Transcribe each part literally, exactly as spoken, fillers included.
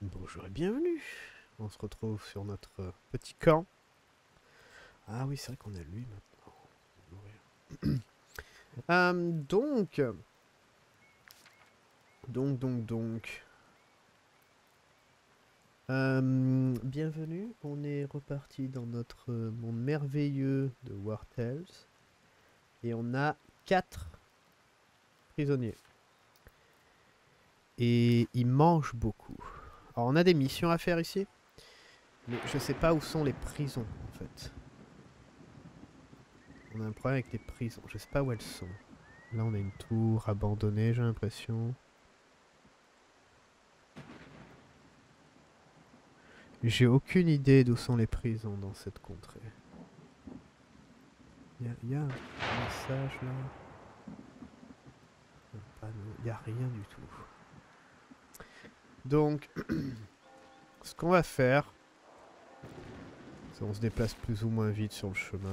Bonjour et bienvenue. On se retrouve sur notre euh, petit camp. Ah oui, c'est vrai qu'on a lui maintenant. On va mourir. Euh, donc, donc, donc, donc. Euh, bienvenue. On est reparti dans notre euh, monde merveilleux de War Tales. Et on a quatre prisonniers. Et ils mangent beaucoup. Alors on a des missions à faire ici. Mais je sais pas où sont les prisons en fait. On a un problème avec les prisons. Je sais pas où elles sont. Là, on a une tour abandonnée, j'ai l'impression. J'ai aucune idée d'où sont les prisons dans cette contrée. Il y, a- y a un message là. Un panneau. Il n'y a rien du tout. Donc, ce qu'on va faire, c'est on se déplace plus ou moins vite sur le chemin.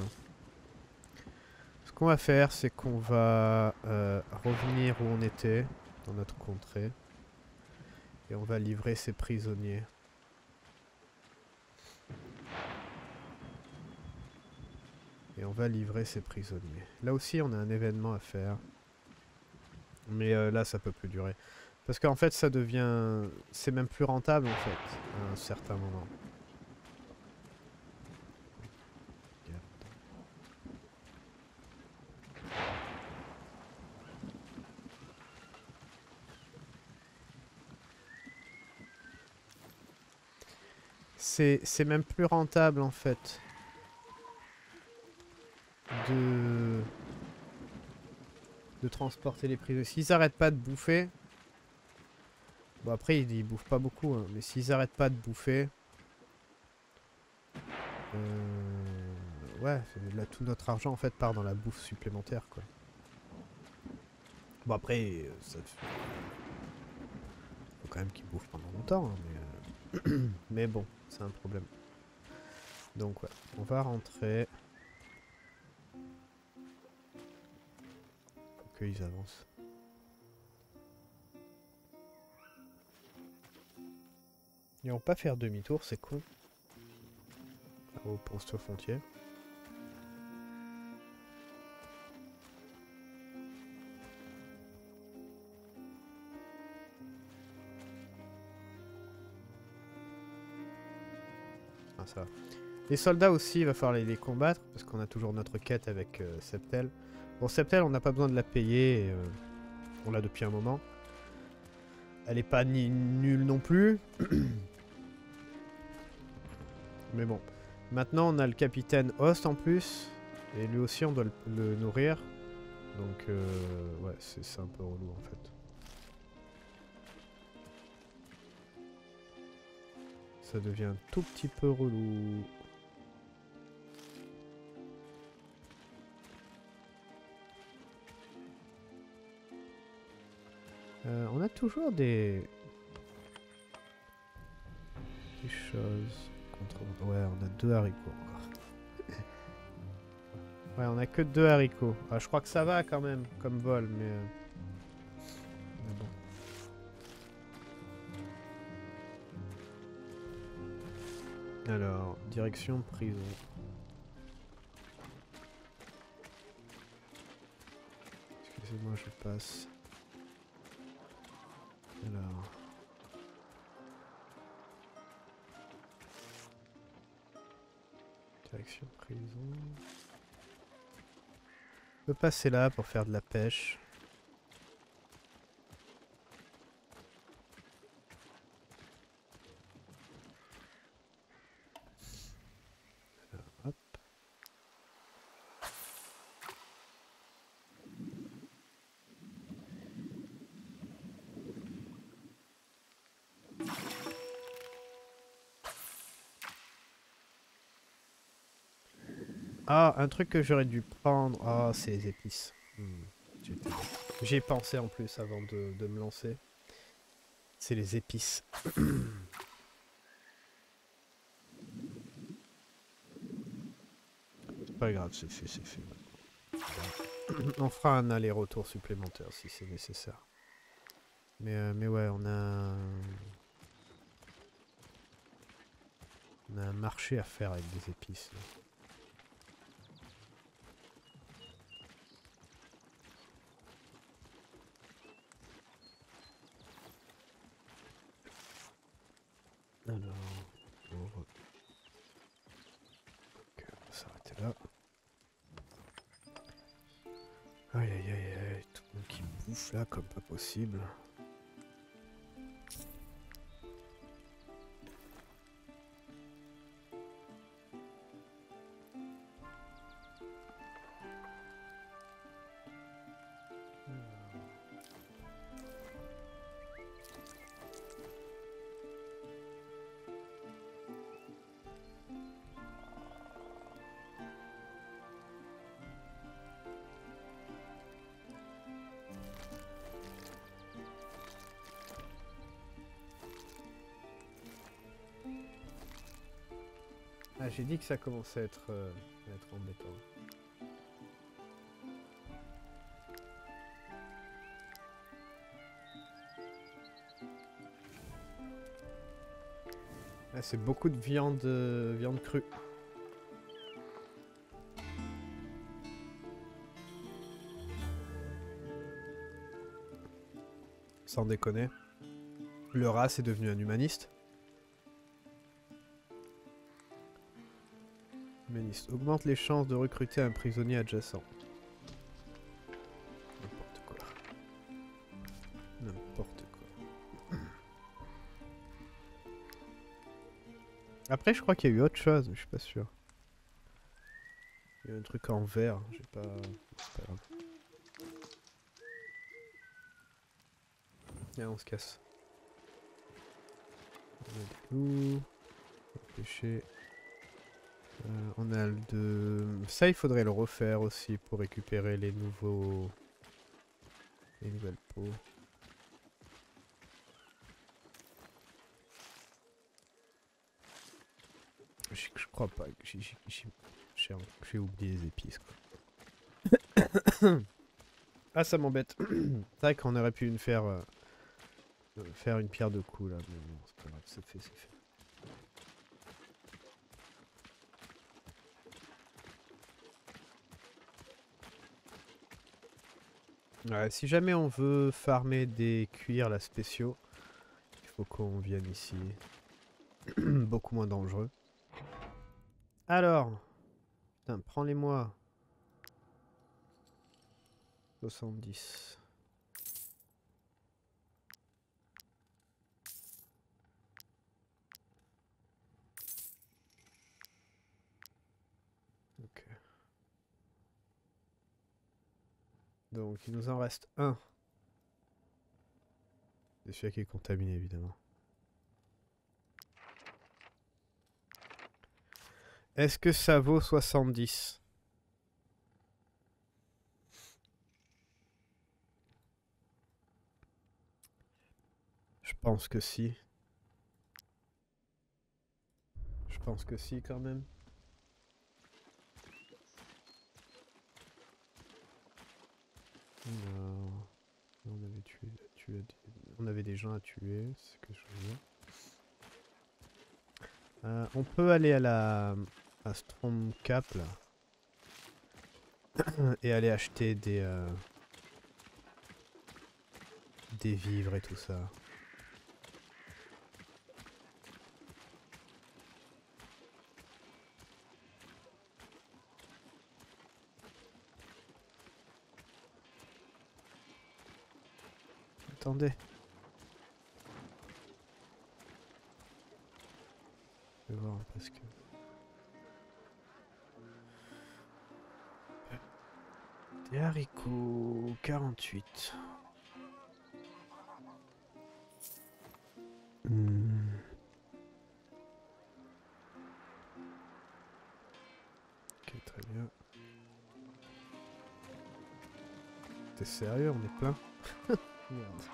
Ce qu'on va faire, c'est qu'on va euh, revenir où on était, dans notre contrée. Et on va livrer ces prisonniers. Et on va livrer ces prisonniers. Là aussi, on a un événement à faire. Mais euh, là, ça peut plus durer. Parce qu'en fait, ça devient... C'est même plus rentable, en fait, à un certain moment. C'est c'est même plus rentable, en fait, de... de transporter les prisonniers. S'ils arrêtent pas de bouffer... Bon, après, ils, ils bouffent pas beaucoup, hein, mais s'ils arrêtent pas de bouffer... Euh... Ouais, là, tout notre argent, en fait, part dans la bouffe supplémentaire, quoi. Bon, après, euh, ça... faut quand même qu'ils bouffent pendant longtemps, hein, mais... euh, mais bon, c'est un problème. Donc, ouais, on va rentrer... Faut qu'ils avancent. Ils vont pas faire demi-tour, c'est con. Au poste frontière. Ah, ça va. Les soldats aussi, il va falloir les, les combattre, parce qu'on a toujours notre quête avec euh, Septel. Bon, Septel, on n'a pas besoin de la payer, et, euh, on l'a depuis un moment. Elle est pas ni nulle non plus. Mais bon. Maintenant, on a le capitaine Host en plus, et lui aussi, on doit le, le nourrir. Donc, euh, ouais, c'est un peu relou en fait. Ça devient un tout petit peu relou. Euh, on a toujours des... des choses contre... Ouais, on a deux haricots encore. Ouais, on a que deux haricots. Ah, je crois que ça va quand même comme vol, mais... euh, mais bon. Alors, direction prison. Excusez-moi, je passe. Alors... Direction prison. On peut passer là pour faire de la pêche. Alors, hop. Ah, un truc que j'aurais dû prendre. Ah, c'est les épices. Hmm, J'y ai pensé en plus avant de, de me lancer. C'est les épices. C'est pas grave, c'est fait, c'est fait. On fera un aller-retour supplémentaire si c'est nécessaire. Mais, euh, mais ouais, on a... On a un marché à faire avec des épices. Là. Alors, on va... Ok, on va s'arrêter là. Aïe aïe aïe aïe, tout le monde qui bouffe là comme pas possible. Ah, j'ai dit que ça commençait à être, euh, à être embêtant. Ah, c'est beaucoup de viande, euh, viande crue. Sans déconner. Le rat c'est devenu un humaniste. Humaniste. Augmente les chances de recruter un prisonnier adjacent. N'importe quoi. N'importe quoi. Après, je crois qu'il y a eu autre chose, mais je suis pas sûr. Il y a un truc en vert, j'ai pas... C'est pas grave. Allez, on se casse. On a des loups. On va pêcher. Euh, on a le de... Ça, il faudrait le refaire aussi pour récupérer les nouveaux... Les nouvelles peaux. Je, je crois pas que j'ai oublié les épices quoi. Ah ça m'embête. C'est vrai qu'on aurait pu une faire euh, faire une pierre de coups là, mais bon c'est pas grave, c'est fait, c'est fait. Ouais, si jamais on veut farmer des cuirs là spéciaux, il faut qu'on vienne ici. Beaucoup moins dangereux. Alors, putain, prends-les-moi. soixante-dix. Ok. Donc il nous en reste un. C'est celui qui est contaminé évidemment. Est-ce que ça vaut soixante-dix? Je pense que si. Je pense que si quand même. Non. On avait tué, tué des... on avait des gens à tuer, c'est ce que je veux dire. Euh, on peut aller à la à Stromcap là et aller acheter des euh, des vivres et tout ça. Attendez. Je vais voir parce que... Des haricots... quarante-huit. Hmm. Ok, très bien. T'es sérieux, on est plein? Merde.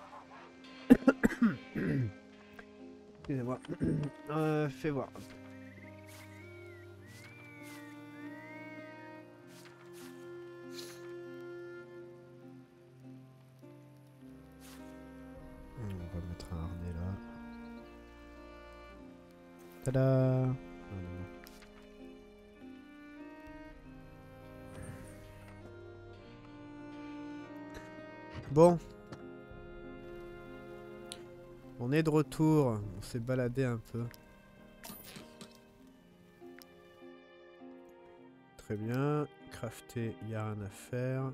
Excusez-moi. Euh, fais voir. On va mettre un harnais là. Tada! Bon. On est de retour. On s'est baladé un peu. Très bien. Crafter, il n'y a rien à faire.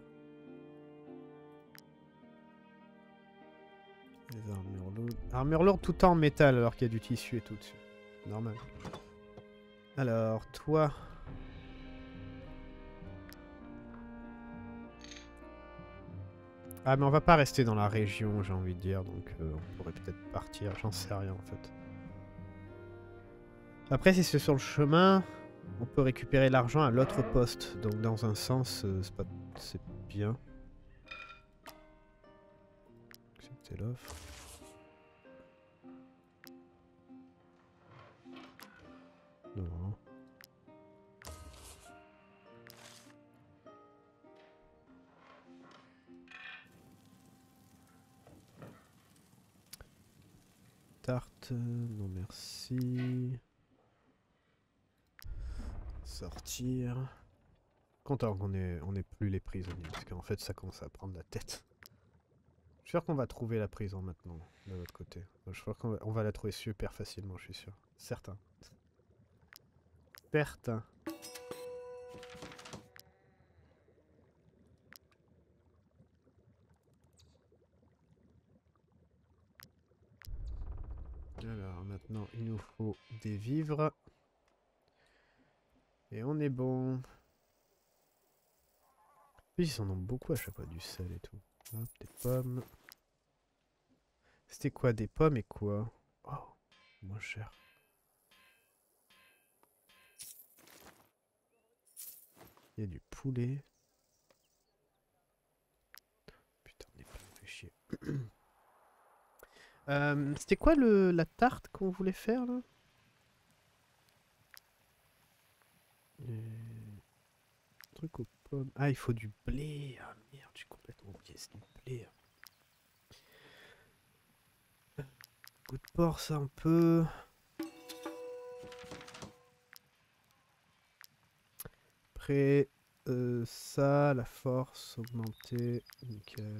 Les armures lourdes. Armure lourde tout en métal alors qu'il y a du tissu et tout dessus. Normal. Alors, toi... Ah mais on va pas rester dans la région, j'ai envie de dire, donc euh, on pourrait peut-être partir, j'en sais rien en fait. Après si c'est sur le chemin, on peut récupérer l'argent à l'autre poste, donc dans un sens euh, c'est pas... c'est bien. C'était l'offre. Non. Tarte, non merci. Sortir. Content qu'on ait, on ait plus les prisonniers, parce qu'en fait ça commence à prendre la tête. Je suis sûr qu'on va trouver la prison maintenant, de l'autre côté. Je suis sûr qu'on va, on va la trouver super facilement, je suis sûr. Certain. Certain. Alors maintenant il nous faut des vivres. Et on est bon. Puis ils en ont beaucoup à chaque fois, du sel et tout. Hop, des pommes. C'était quoi, des pommes et quoi? Oh, moins cher. Il y a du poulet. Putain, on est pas fait chier. euh, C'était quoi le, la tarte qu'on voulait faire là? Et... Truc aux pommes. Ah, il faut du blé. Ah merde, j'ai complètement oublié, c'est du blé. Goût de porc, ça un peu. Après, euh, ça, la force augmentée. Nickel.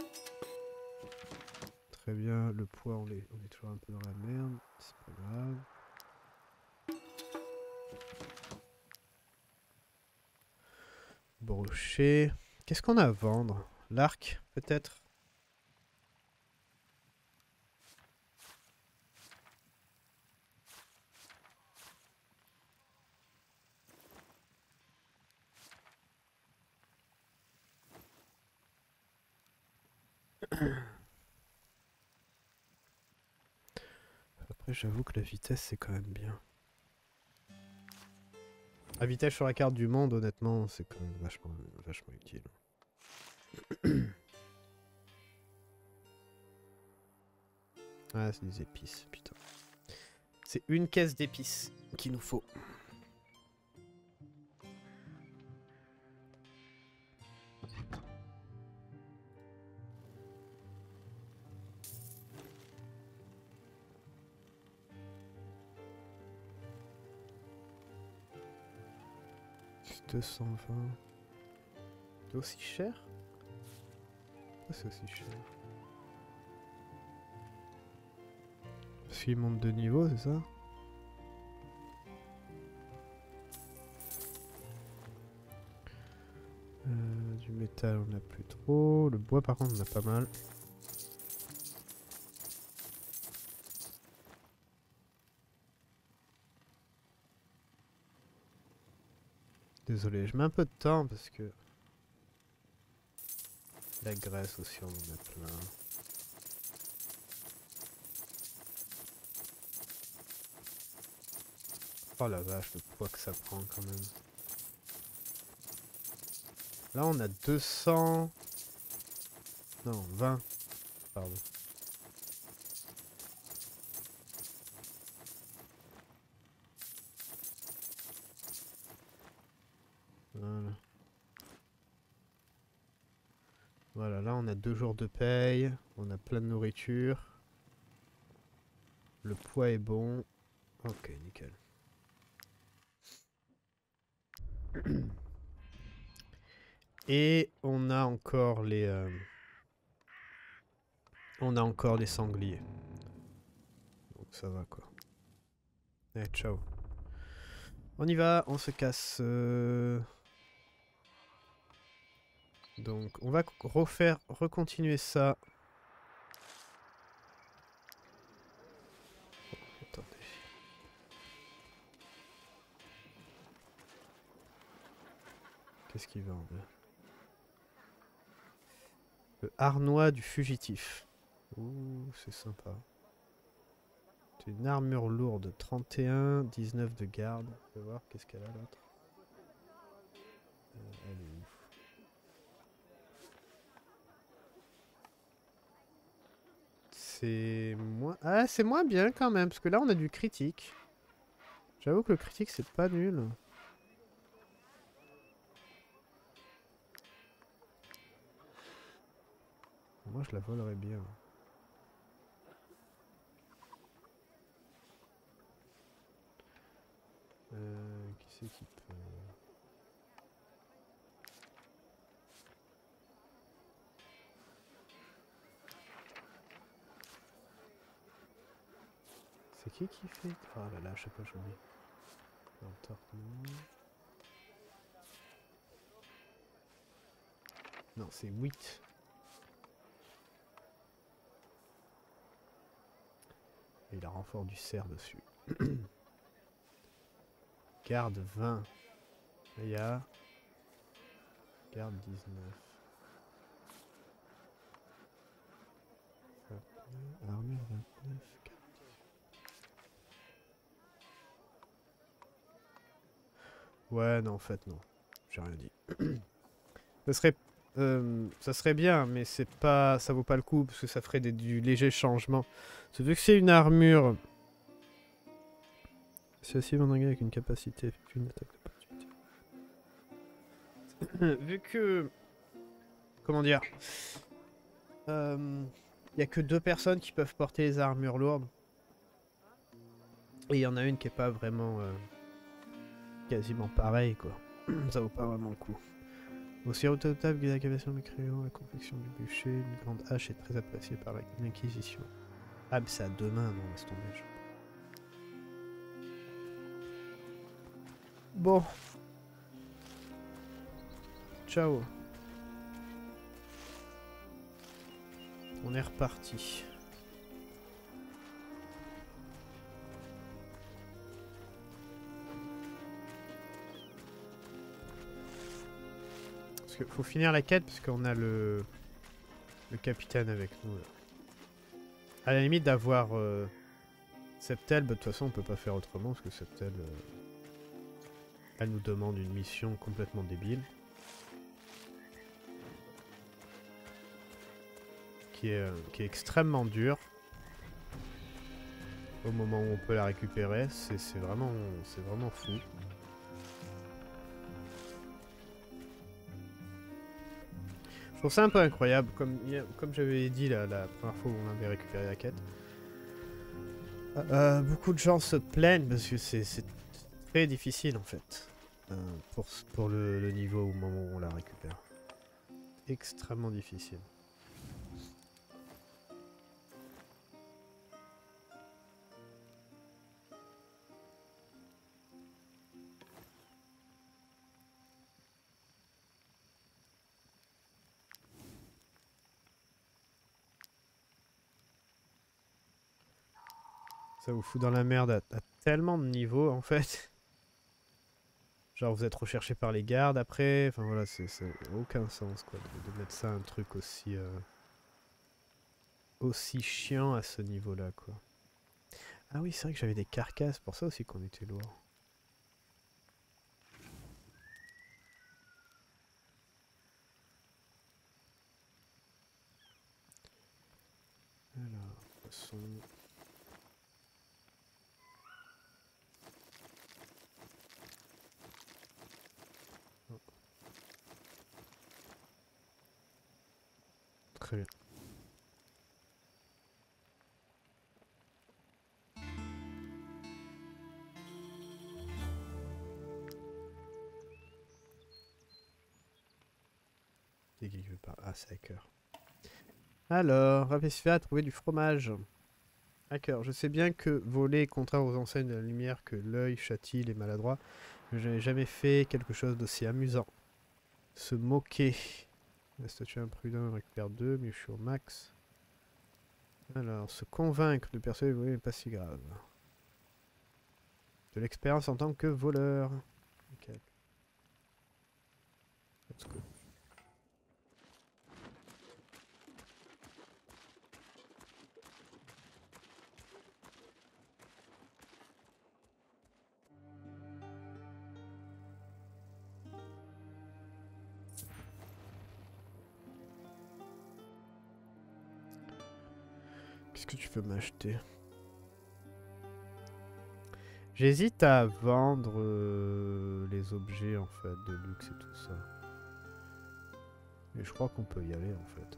Très bien, le poids, on est, on est toujours un peu dans la merde. C'est pas grave. Brochet. Qu'est-ce qu'on a à vendre? L'arc, peut-être? Après, j'avoue que la vitesse, c'est quand même bien. La vitesse sur la carte du monde, honnêtement, c'est quand même vachement, vachement utile. Ah, c'est des épices, putain. C'est une caisse d'épices qu'il nous faut. deux cent vingt. C'est aussi cher? Pourquoi c'est aussi cher? Parce qu'il monte de niveau, c'est ça? Euh, du métal, on n'a plus trop. Le bois, par contre, on a pas mal. Désolé, je mets un peu de temps parce que... La graisse aussi, on en a plein. Oh la vache, le poids que ça prend quand même. Là, on a deux cents... Non, vingt. Pardon. Voilà. Voilà, là on a deux jours de paye, on a plein de nourriture. Le poids est bon. Ok, nickel. Et on a encore les... Euh, On a encore des sangliers. Donc ça va quoi. Allez, ciao. On y va, on se casse. Euh... Donc on va refaire, recontinuer ça. Oh, attendez. Qu'est-ce qu'il va en vrai? Le harnois du fugitif. Ouh, c'est sympa. C'est une armure lourde, trente et un, dix-neuf de garde. On va voir qu'est-ce qu'elle a l'autre. Euh, elle est où? C'est moins... Ah, c'est moins bien quand même, parce que là on a du critique. J'avoue que le critique c'est pas nul. Moi je la volerais bien. Euh, qui c'est qui peut... C'est qui qui fait... Oh là là, je sais pas, j'oublie. Non, torque, non. Non, c'est huit. Et il a renfort du cerf dessus. Garde vingt. Il y a... Garde dix-neuf. Armure vingt-neuf. Ouais, non, en fait, non. J'ai rien dit. Ça serait... Euh, ça serait bien, mais c'est pas, ça vaut pas le coup, parce que ça ferait des, du léger changement. C'est vu que c'est une armure... C'est aussi vendangé avec une capacité, une attaque d'opportunité. Vu que... Comment dire, il euh, y a que deux personnes qui peuvent porter les armures lourdes. Et il y en a une qui est pas vraiment... Euh, quasiment pareille, quoi. Ça vaut pas vraiment le coup. Aussi redoutable que l'activation du crayon, la confection du bûcher, une grande hache est très appréciée par l'Inquisition. Ah, mais c'est à deux mains, non, laisse tomber. Je... Bon. Ciao. On est reparti. Parce qu'il faut finir la quête, parce qu'on a le... le capitaine avec nous, là. À la limite d'avoir... Euh... Septel, bah, de toute façon on peut pas faire autrement, parce que Septel... Euh... Elle nous demande une mission complètement débile. Qui est, euh, qui est extrêmement dure. Au moment où on peut la récupérer, c'est vraiment, c'est vraiment fou. Je trouve ça un peu incroyable, comme, comme j'avais dit la, la première fois où on avait récupéré la quête. Euh, beaucoup de gens se plaignent parce que c'est très difficile en fait. Euh, pour, pour le, le niveau au moment où on la récupère. Extrêmement difficile. Ça vous fout dans la merde à, à tellement de niveaux en fait. Genre vous êtes recherché par les gardes après. Enfin voilà, c'est aucun sens quoi de, de mettre ça un truc aussi euh, aussi chiant à ce niveau-là quoi. Ah oui, c'est vrai que j'avais des carcasses, pour ça aussi qu'on était lourd. Alors, poisson. Oh. Très bien. C'est qui qui veut pas? Ah, c'est Hacker. Alors, réfléchissez à trouver du fromage. Hacker, je sais bien que voler est contraire aux enseignes de la lumière, que l'œil châtie les maladroits, mais je n'ai jamais fait quelque chose d'aussi amusant. Se moquer. La statue imprudent récupère deux, mais je suis au max. Alors, se convaincre de persuader voler n'est pas si grave. De l'expérience en tant que voleur. Ok. Let's go. Qu'est-ce que tu peux m'acheter? J'hésite à vendre euh, les objets en fait de luxe et tout ça. Mais je crois qu'on peut y aller en fait.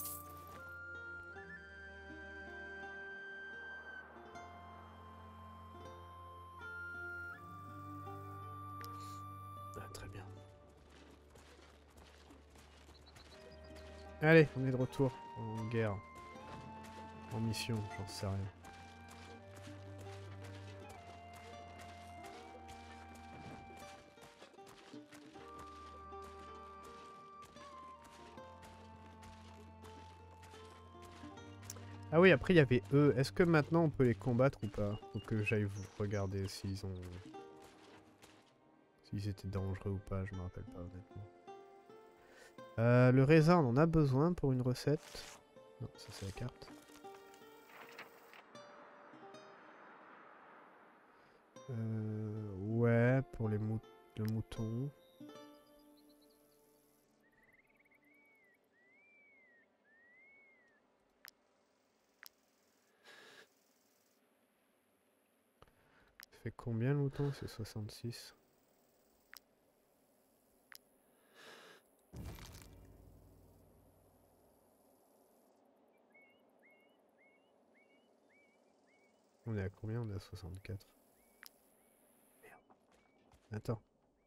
Ah, très bien. Allez, on est de retour en guerre. En mission, j'en sais rien. Ah oui, après il y avait eux. Est-ce que maintenant on peut les combattre ou pas? Faut que j'aille vous regarder s'ils ont... S'ils étaient dangereux ou pas, je me rappelle pas honnêtement. Euh, le raisin, on en a besoin pour une recette. Non, ça c'est la carte. Euh, ouais, pour les mou le mouton. Ça fait combien le mouton? C'est soixante-six. On est à combien? On est à soixante-quatre. Merde. Attends.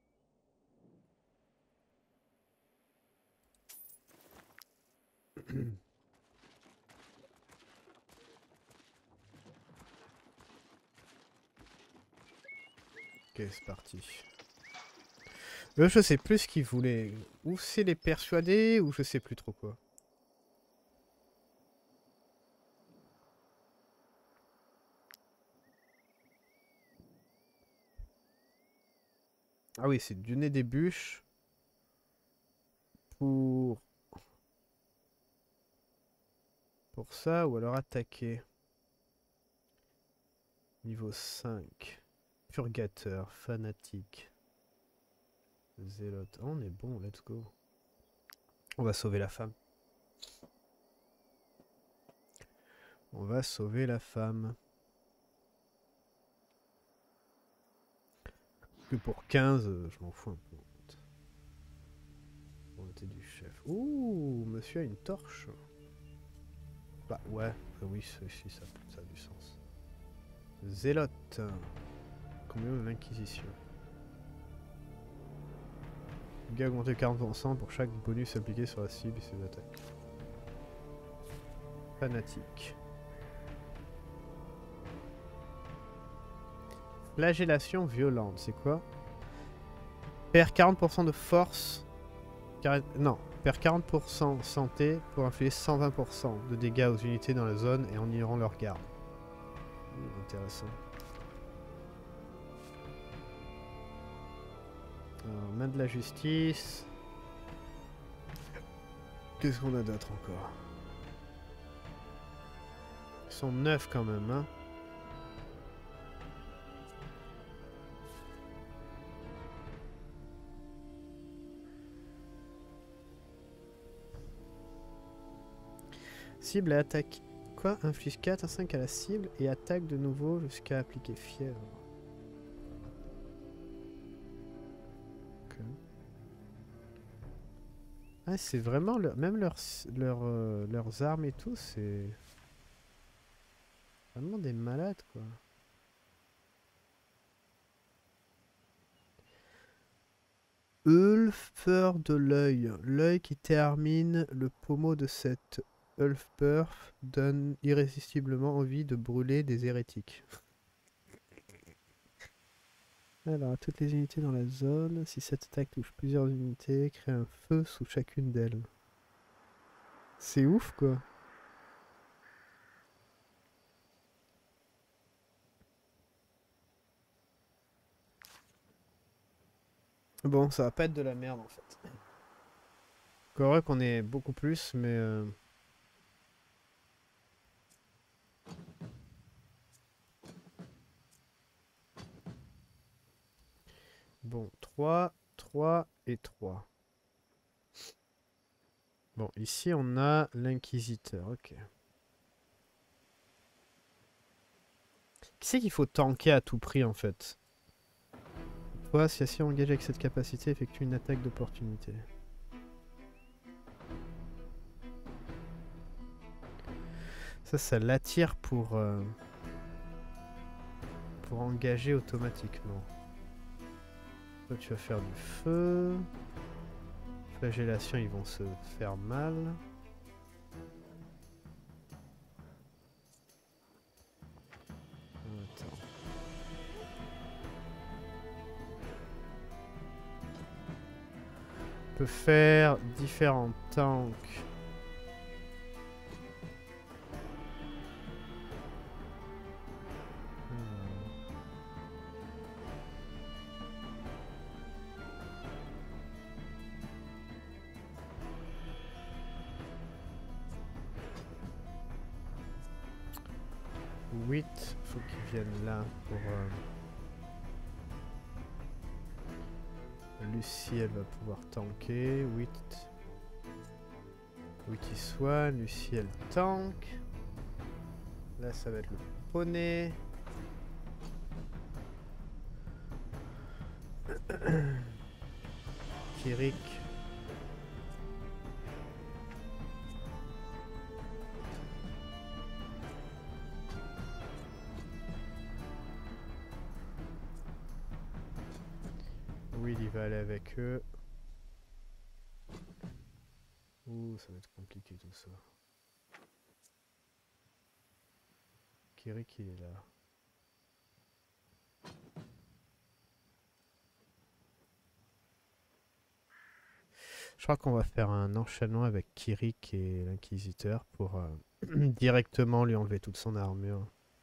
Ok, c'est parti. Eux, je sais plus ce qu'ils voulaient. Ou c'est les persuader, ou je sais plus trop quoi. Ah oui, c'est donner des bûches pour... Pour ça, ou alors attaquer. Niveau cinq. Purgateur, fanatique. Zélote. Oh, on est bon, let's go. On va sauver la femme. On va sauver la femme. Que pour quinze, euh, je m'en fous un peu en fait. Volonté du chef. Ouh, monsieur a une torche. Bah ouais, euh, oui, si, ça, ça a du sens. Zélote. Combien de l'inquisition? Dégâts augmenté quarante pour cent pour chaque bonus appliqué sur la cible et ses attaques. Fanatique. Flagellation violente, c'est quoi? Perd quarante pour cent de force. Non, perd quarante pour cent santé pour infliger cent vingt pour cent de dégâts aux unités dans la zone et en ignorant leur garde. Mmh, intéressant. Alors, main de la justice. Qu'est-ce qu'on a d'autre encore? Ils sont neufs quand même, hein. Cible et attaque. Quoi? Inflige quatre à cinq à la cible et attaque de nouveau jusqu'à appliquer fièvre. Okay. Ah, c'est vraiment... Le... Même leurs, leurs, euh, leurs armes et tout, c'est... Vraiment des malades, quoi. Ulfer de l'œil. L'œil qui termine le pommeau de cette Ulfberf donne irrésistiblement envie de brûler des hérétiques. Alors, à toutes les unités dans la zone, si cette attaque touche plusieurs unités, crée un feu sous chacune d'elles. C'est ouf, quoi. Bon, ça va pas être de la merde, en fait. Encore vrai qu'on est beaucoup plus, mais... Euh... Bon, trois, trois et trois. Bon, ici on a l'inquisiteur, ok. Qui c'est qu'il faut tanker à tout prix en fait? Toi, si Assi engage avec cette capacité, effectue une attaque d'opportunité. Ça, ça l'attire pour... Euh, pour engager automatiquement. Toi, tu vas faire du feu. Flagellation, ils vont se faire mal. Attends. On peut faire différents tanks. huit, faut qu'ils viennent là pour... Euh... Lucie, elle va pouvoir tanker. huit. huit y soit. Lucie, elle tank. Là, ça va être le poney. Kirik. Oui, il va aller avec eux. Ouh, ça va être compliqué tout ça. Kirik, il est là. Je crois qu'on va faire un enchaînement avec Kirik et l'inquisiteur pour euh, directement lui enlever toute son armure.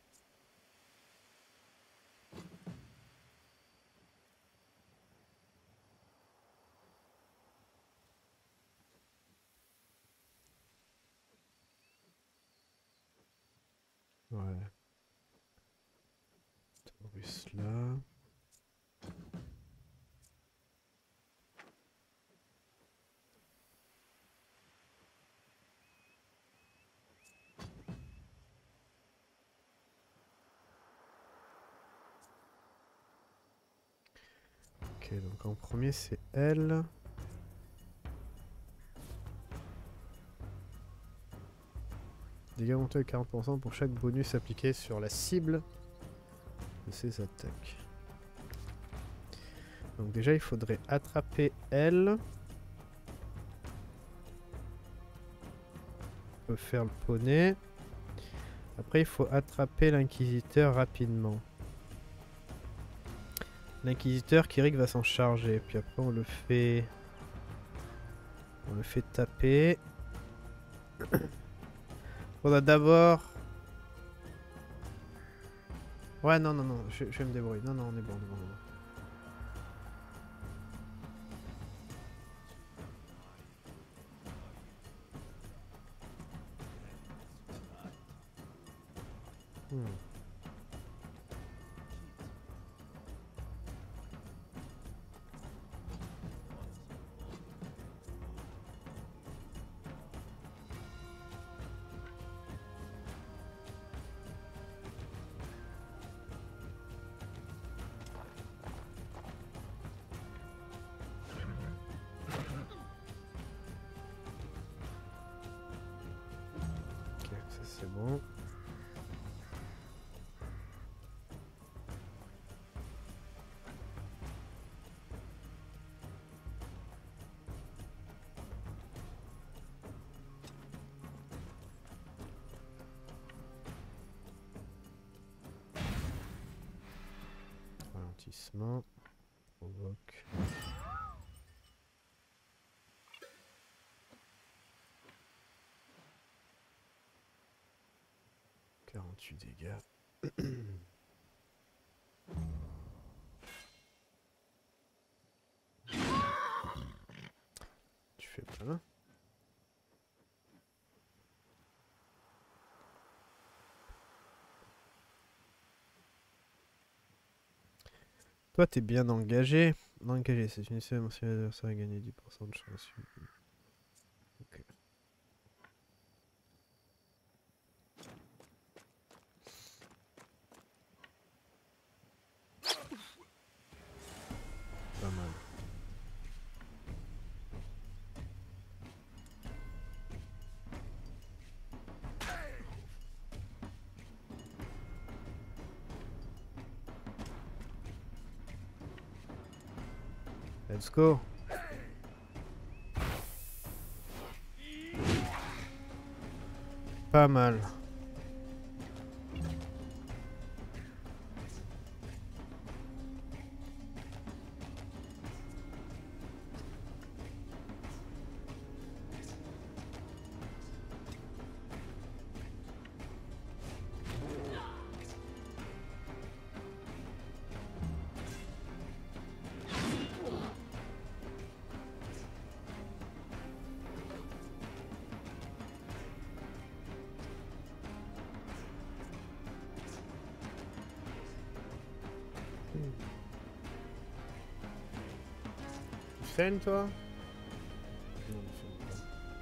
Ouais. Taurus là. Ok, donc en premier c'est elle. Dégâts montés de quarante pour cent pour chaque bonus appliqué sur la cible de ses attaques. Donc déjà il faudrait attraper elle. On peut faire le poney. Après il faut attraper l'inquisiteur rapidement. L'inquisiteur, Kirik va s'en charger. Puis après on le fait... On le fait taper. On a d'abord... Ouais, non, non, non, je, je vais me débrouiller. Non, non, on est bon, on est bon, on est bon. Hmm. Ok, ça c'est bon. Ralentissement. Provoque. quarante-huit dégâts. Tu fais plein. Toi, t'es bien engagé. Engagé, c'est une seule mention adversaire à gagner dix pour cent de chance. Ok. Pas mal. Let's go. Pas mal. Tu saignes toi? Non, il saigne pas.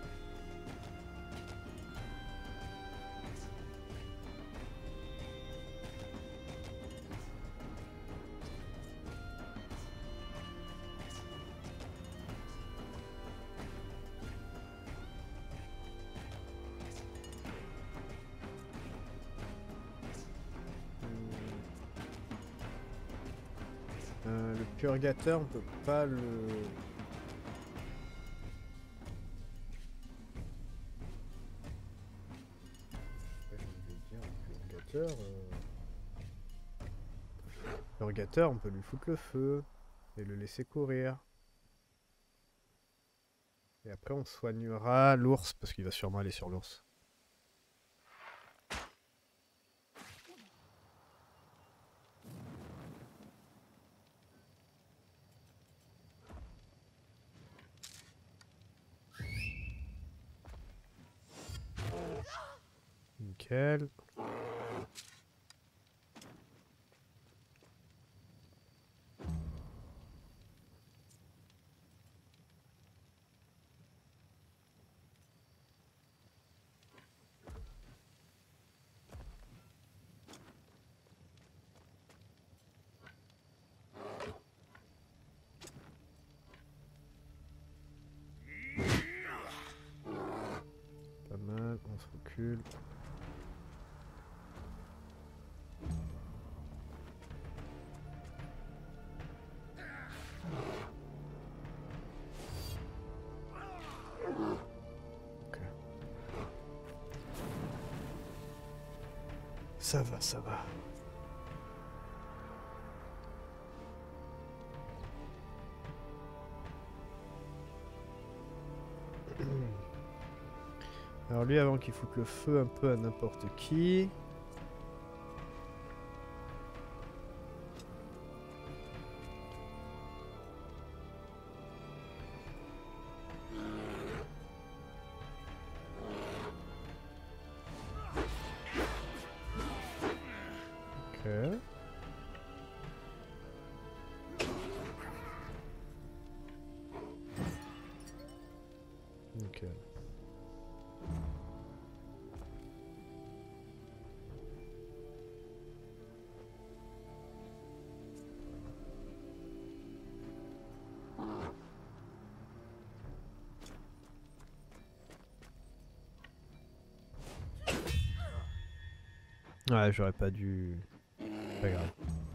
Euh, le purgateur, on peut pas le... Je vais dire, le purgateur... Euh... Le purgateur, on peut lui foutre le feu et le laisser courir. Et après, on soignera l'ours, parce qu'il va sûrement aller sur l'ours. Nickel. Pas mal, on se recule. Ok. Ça va, ça va. Alors lui, avant qu'il foute le feu un peu à n'importe qui... Ok. Nickel. Ouais, j'aurais pas dû... Pas grave.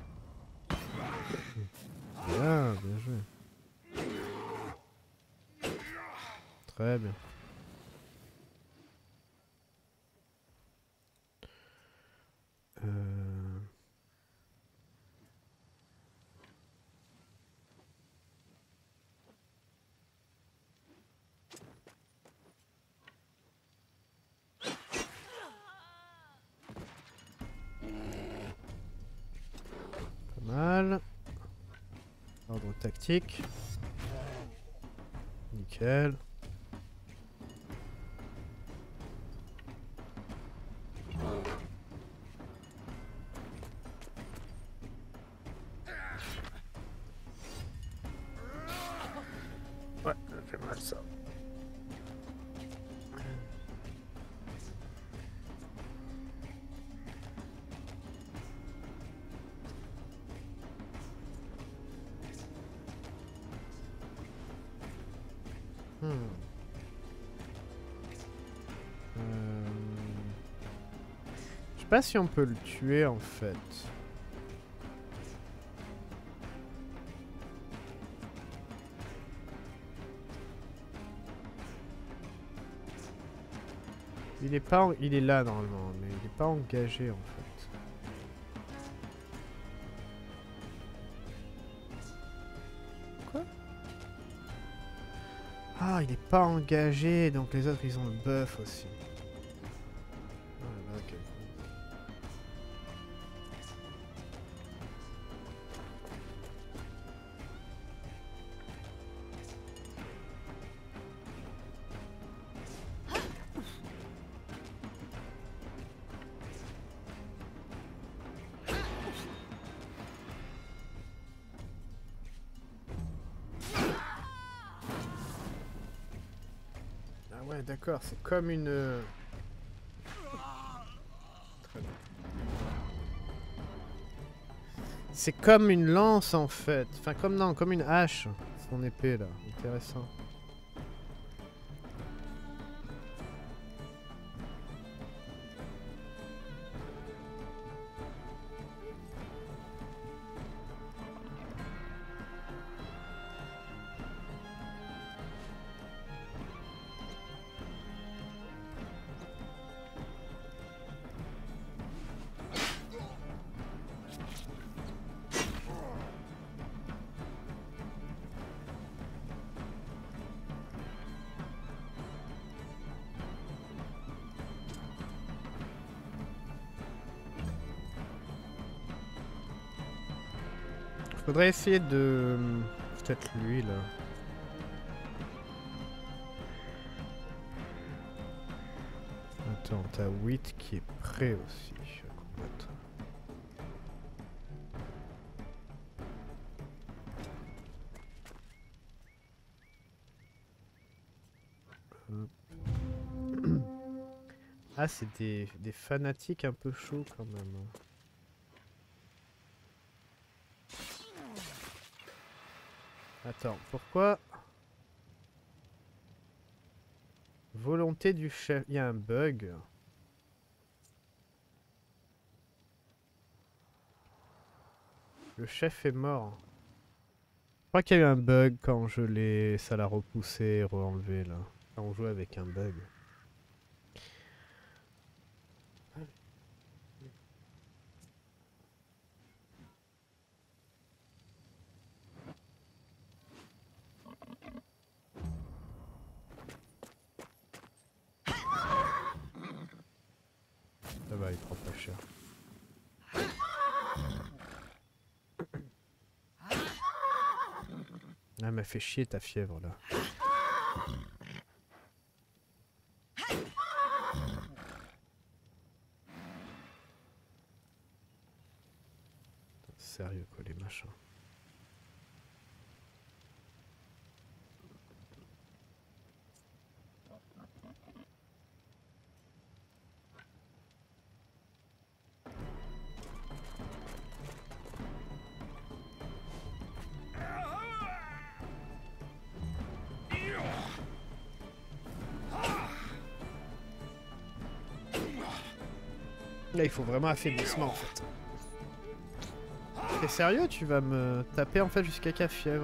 Bien, bien joué. Très bien. Euh... mal. Ordre tactique. Nickel. Ouais, ça fait mal ça. Hmm. Euh... Je sais pas si on peut le tuer en fait. Il est pas, en... il est là normalement, mais il est pas engagé en fait. Quoi? Ah, il est pas engagé, donc les autres ils ont le buff aussi. Ah, là, ok. Ah ouais, d'accord, c'est comme une... Très bien. C'est comme une lance en fait. Enfin, comme non, comme une hache. Son épée là. Intéressant. Faudrait essayer de... Peut-être lui là. Attends, t'as huit qui est prêt aussi à combattre. Hop. Ah, c'est des, des fanatiques un peu chauds quand même. Attends, pourquoi? Volonté du chef. Il y a un bug. Le chef est mort. Je crois qu'il y a eu un bug quand je l'ai... Ça l'a repoussé, re-enlevé là. Quand on jouait avec un bug. Ça va, il prend pas cher. Ah, m'a fait chier ta fièvre là. Sérieux quoi les machins. Là il faut vraiment affaiblissement en fait. T'es sérieux? Tu vas me taper en fait jusqu'à qu'à fièvre.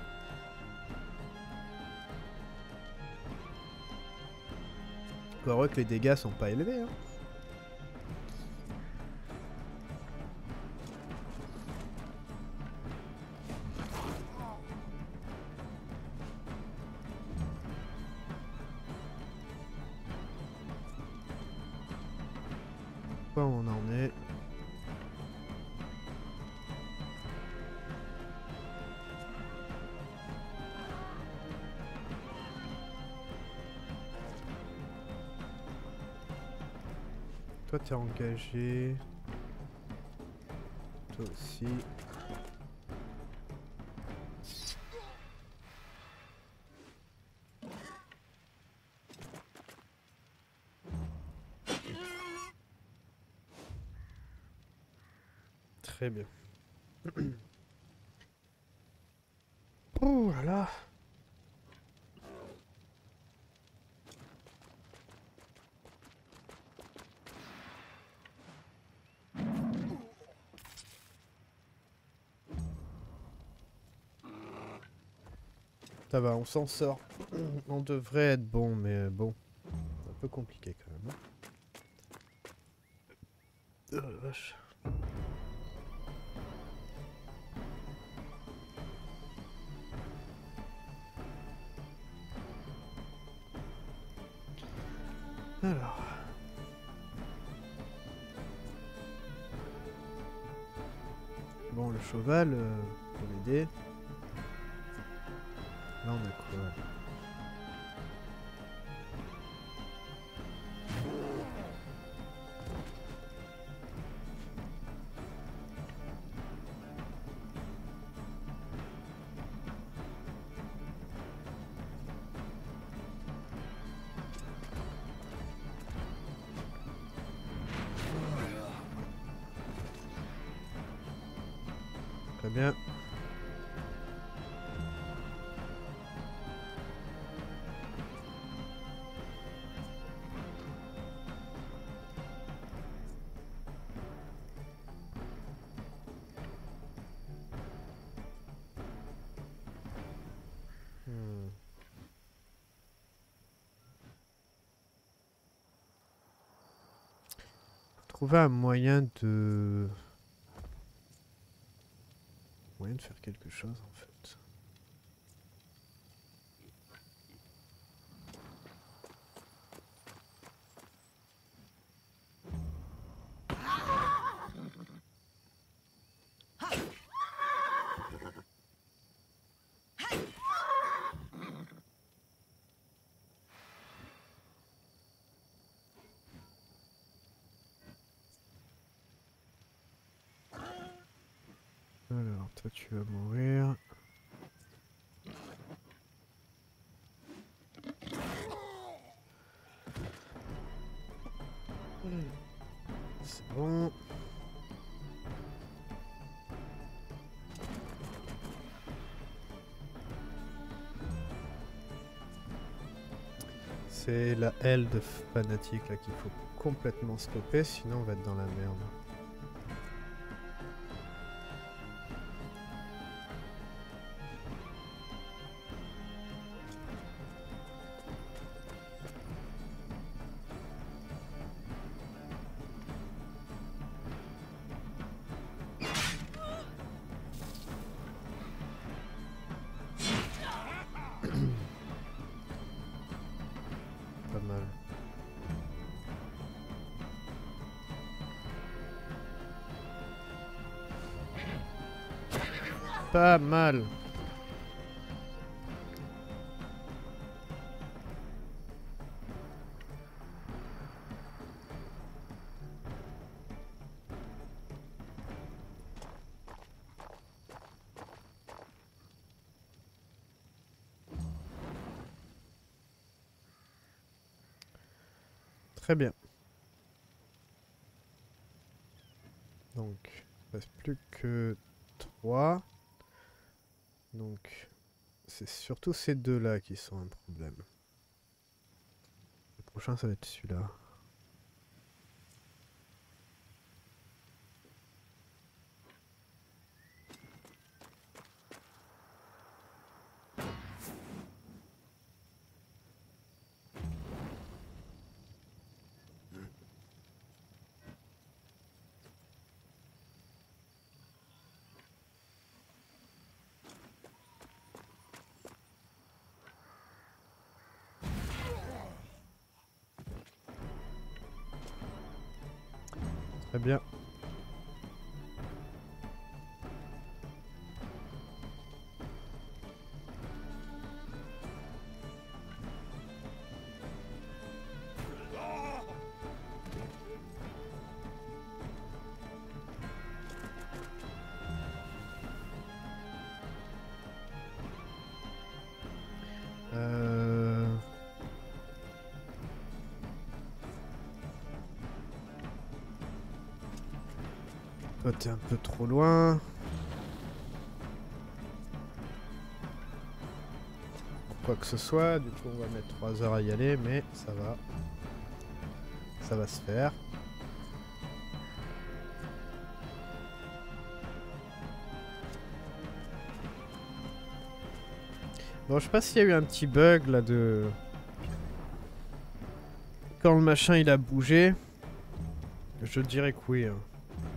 Heureux que les dégâts sont pas élevés hein. On en est. Toi t'es engagé. Toi aussi. Très bien. Oh là là. Ça va, on s'en sort. On devrait être bon, mais bon, c'est un peu compliqué quand même. Hein. Oh la vache. Alors. Bon, le cheval, euh, pour l'aider. Là, on a quoi? Très bien. Hmm. Trouver un moyen de... moyen de faire quelque chose en fait. Alors, toi tu vas mourir. C'est bon. C'est la L de fanatique là qu'il faut complètement stopper, sinon on va être dans la merde. Pas mal. Pas mal. Très bien. Donc, il ne reste plus que trois. Donc, c'est surtout ces deux-là qui sont un problème. Le prochain, ça va être celui-là. Très bien. Toi t'es un peu trop loin. Quoi que ce soit, du coup on va mettre trois heures à y aller, mais ça va. Ça va se faire. Bon, je sais pas s'il y a eu un petit bug là de... Quand le machin il a bougé. Je dirais que oui. Hein.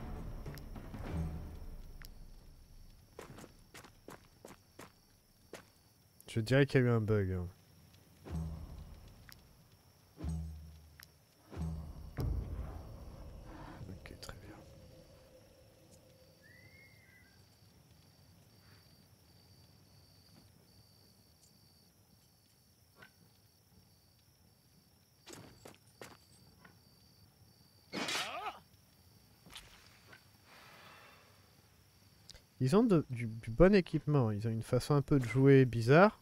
Je dirais qu'il y a eu un bug. Hein. Ok, très bien. Ils ont de- du, du bon équipement. Ils ont une façon un peu de jouer bizarre.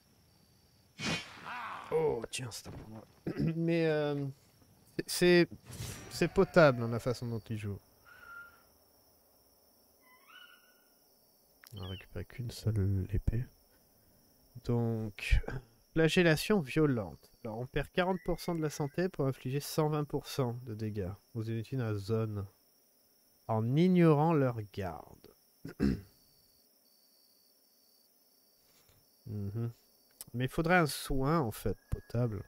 Oh, tiens, c'est un pour moi. Mais euh, c'est c'est potable hein, la façon dont ils jouent. On a récupéré qu'une seule épée. Donc, flagellation violente. Alors, on perd quarante pour cent de la santé pour infliger cent vingt pour cent de dégâts aux ennemis dans la zone en ignorant leur garde. Mhm. Mais il faudrait un soin en fait potable.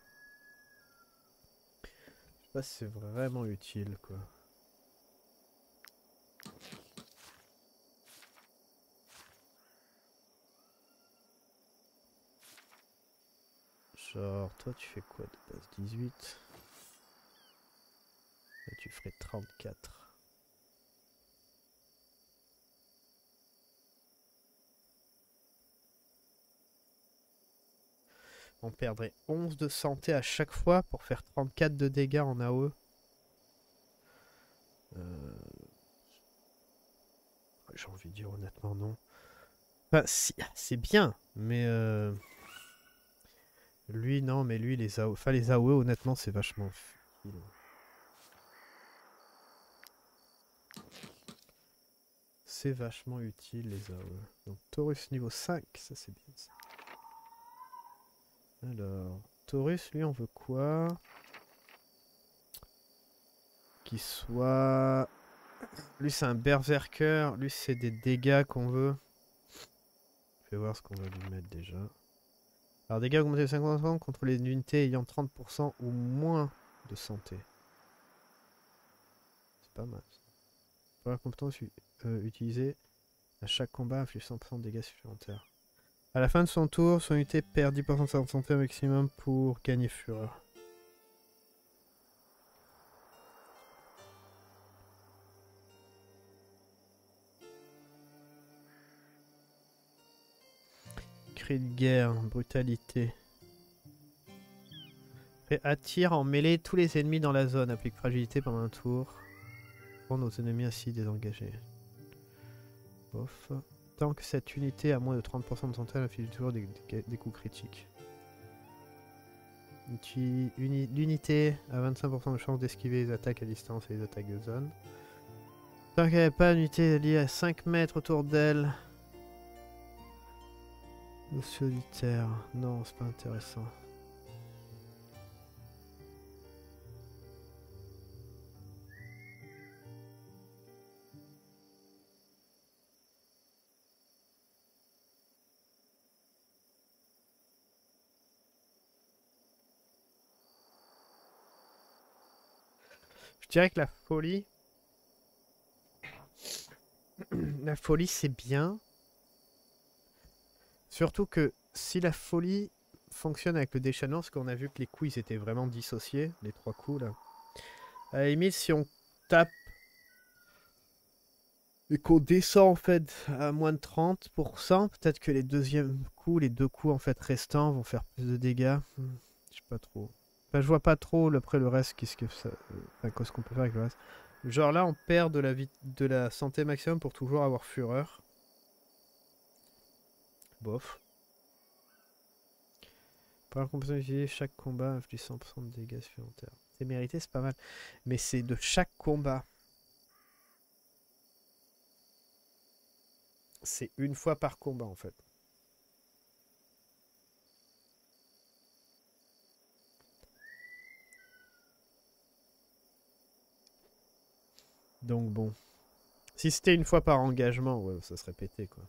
Je sais pas si c'est vraiment utile quoi. Genre, toi tu fais quoi de base? dix-huit. Là tu ferais trente-quatre. On perdrait onze de santé à chaque fois pour faire trente-quatre de dégâts en A O E. Euh... J'ai envie de dire honnêtement non. Enfin, si, c'est bien, mais euh... lui non, mais lui les A O E, enfin les A O E honnêtement c'est vachement futile. C'est vachement utile les A O E. Donc Taurus niveau cinq, ça c'est bien ça. Alors, Taurus lui on veut quoi? Qu'il soit... Lui c'est un berserker, lui c'est des dégâts qu'on veut. Je vais voir ce qu'on va lui mettre déjà. Alors dégâts augmentés de cinquante pour cent contre les unités ayant trente pour cent ou moins de santé. C'est pas mal ça. Pour la compétence euh, utilisée, à chaque combat inflige cent pour cent de dégâts supplémentaires. À la fin de son tour, son unité perd dix pour cent de sa santé au maximum pour gagner fureur. Cri de guerre, brutalité. Après, attire en mêlée tous les ennemis dans la zone, applique fragilité pendant un tour. Pour nos ennemis ainsi désengagés. Off. Tant que cette unité a moins de trente pour cent de santé, elle inflige toujours des, des, des coups critiques. L'unité a vingt-cinq pour cent de chance d'esquiver les attaques à distance et les attaques de zone. Tant qu'elle n'a pas d'unité liée à cinq mètres autour d'elle. Le solitaire. Non, c'est pas intéressant. Je dirais que la folie... la folie c'est bien. Surtout que si la folie fonctionne avec le déchaînement, parce qu'on a vu que les coups ils étaient vraiment dissociés, les trois coups là. À la limite, si on tape et qu'on descend en fait à moins de trente pour cent, peut-être que les deuxièmes coups, les deux coups en fait restants vont faire plus de dégâts. Hmm, je sais pas trop. Enfin, je vois pas trop après le reste, qu'est-ce que ça, enfin, qu'est-ce qu'on peut faire avec le reste. Genre là, on perd de la, vie, de la santé maximum pour toujours avoir fureur. Bof. Pour la compétence utilisée, chaque combat inflige cent pour cent de dégâts supplémentaires. C'est mérité, c'est pas mal. Mais c'est de chaque combat. C'est une fois par combat en fait. Donc bon. Si c'était une fois par engagement, ouais, ça serait pété quoi.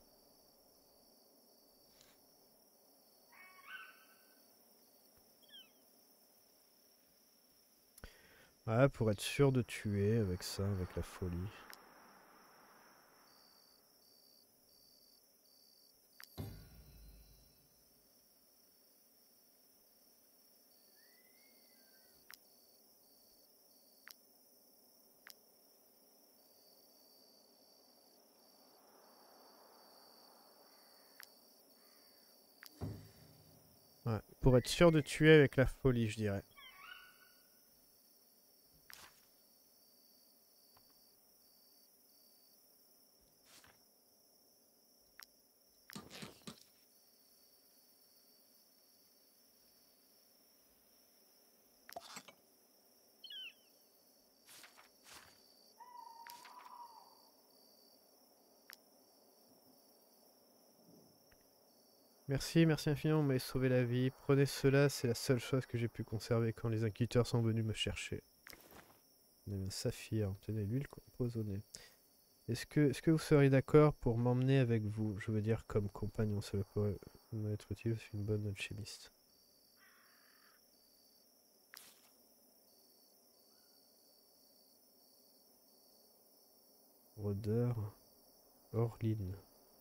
Ouais, pour être sûr de tuer avec ça, avec la folie. Ouais, pour être sûr de tuer avec la folie, je dirais. Merci, merci infiniment, vous m'avez sauvé la vie. Prenez cela, c'est la seule chose que j'ai pu conserver quand les inquisiteurs sont venus me chercher. Un saphir, tenez l'huile empoisonnée. Est-ce que, est-ce que vous seriez d'accord pour m'emmener avec vous? Je veux dire comme compagnon, cela pourrait m'être utile, je suis une bonne alchimiste. Rôdeur, Orline.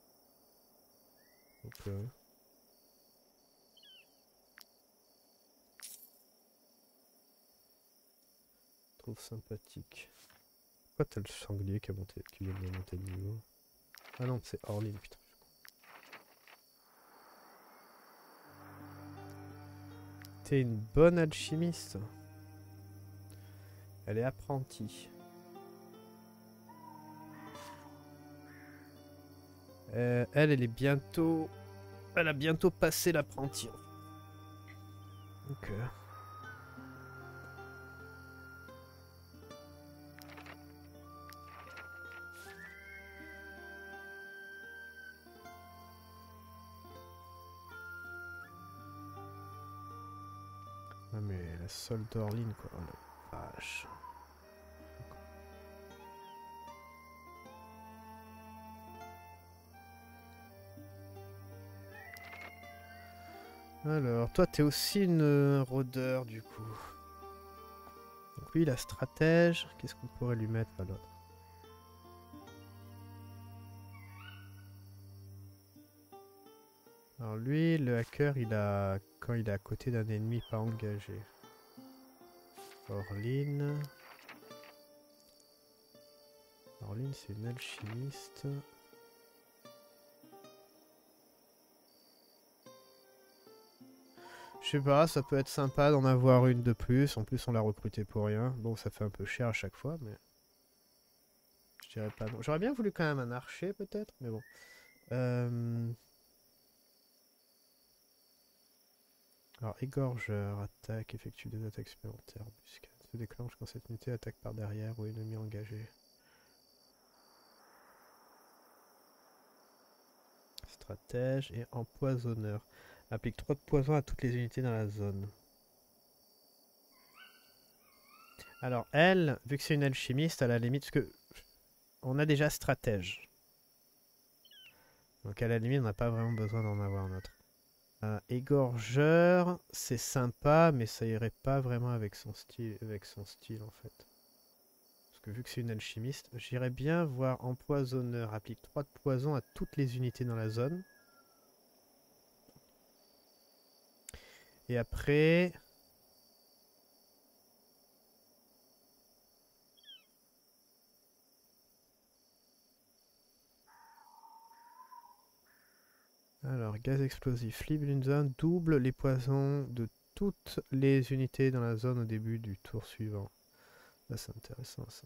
Ok. Trouve sympathique. Pourquoi t'as le sanglier qui, a monté, qui vient de monter de niveau? Ah non, c'est Orline, putain. T'es une bonne alchimiste. Elle est apprentie. Euh, elle, elle est bientôt... Elle a bientôt passé l'apprenti. Ok. Ah mais la solde d'Orline quoi. Oh la vache. Alors, toi t'es aussi une euh, rôdeur du coup. Donc lui, la stratège, qu'est-ce qu'on pourrait lui mettre à l'autre? Alors lui, le hacker, il a quand il est à côté d'un ennemi pas engagé. Orline. Orline, c'est une alchimiste. Je sais pas, ça peut être sympa d'en avoir une de plus. En plus, on l'a recrutée pour rien. Bon, ça fait un peu cher à chaque fois, mais... Je dirais pas non. J'aurais bien voulu quand même un archer, peut-être, mais bon. Euh... Alors, égorgeur, attaque, effectue des attaques supplémentaires. Buscade se déclenche quand cette unité attaque par derrière ou ennemi engagé. Stratège et empoisonneur. Applique trois de poison à toutes les unités dans la zone. Alors, elle, vu que c'est une alchimiste, à la limite, parce que on a déjà stratège. Donc, à la limite, on n'a pas vraiment besoin d'en avoir un autre. Euh, égorgeur, c'est sympa, mais ça irait pas vraiment avec son style, avec son style en fait. Parce que vu que c'est une alchimiste, j'irais bien voir empoisonneur. Applique trois de poison à toutes les unités dans la zone. Et après... Alors, gaz explosif, libre une zone, double les poisons de toutes les unités dans la zone au début du tour suivant. Là, c'est intéressant ça.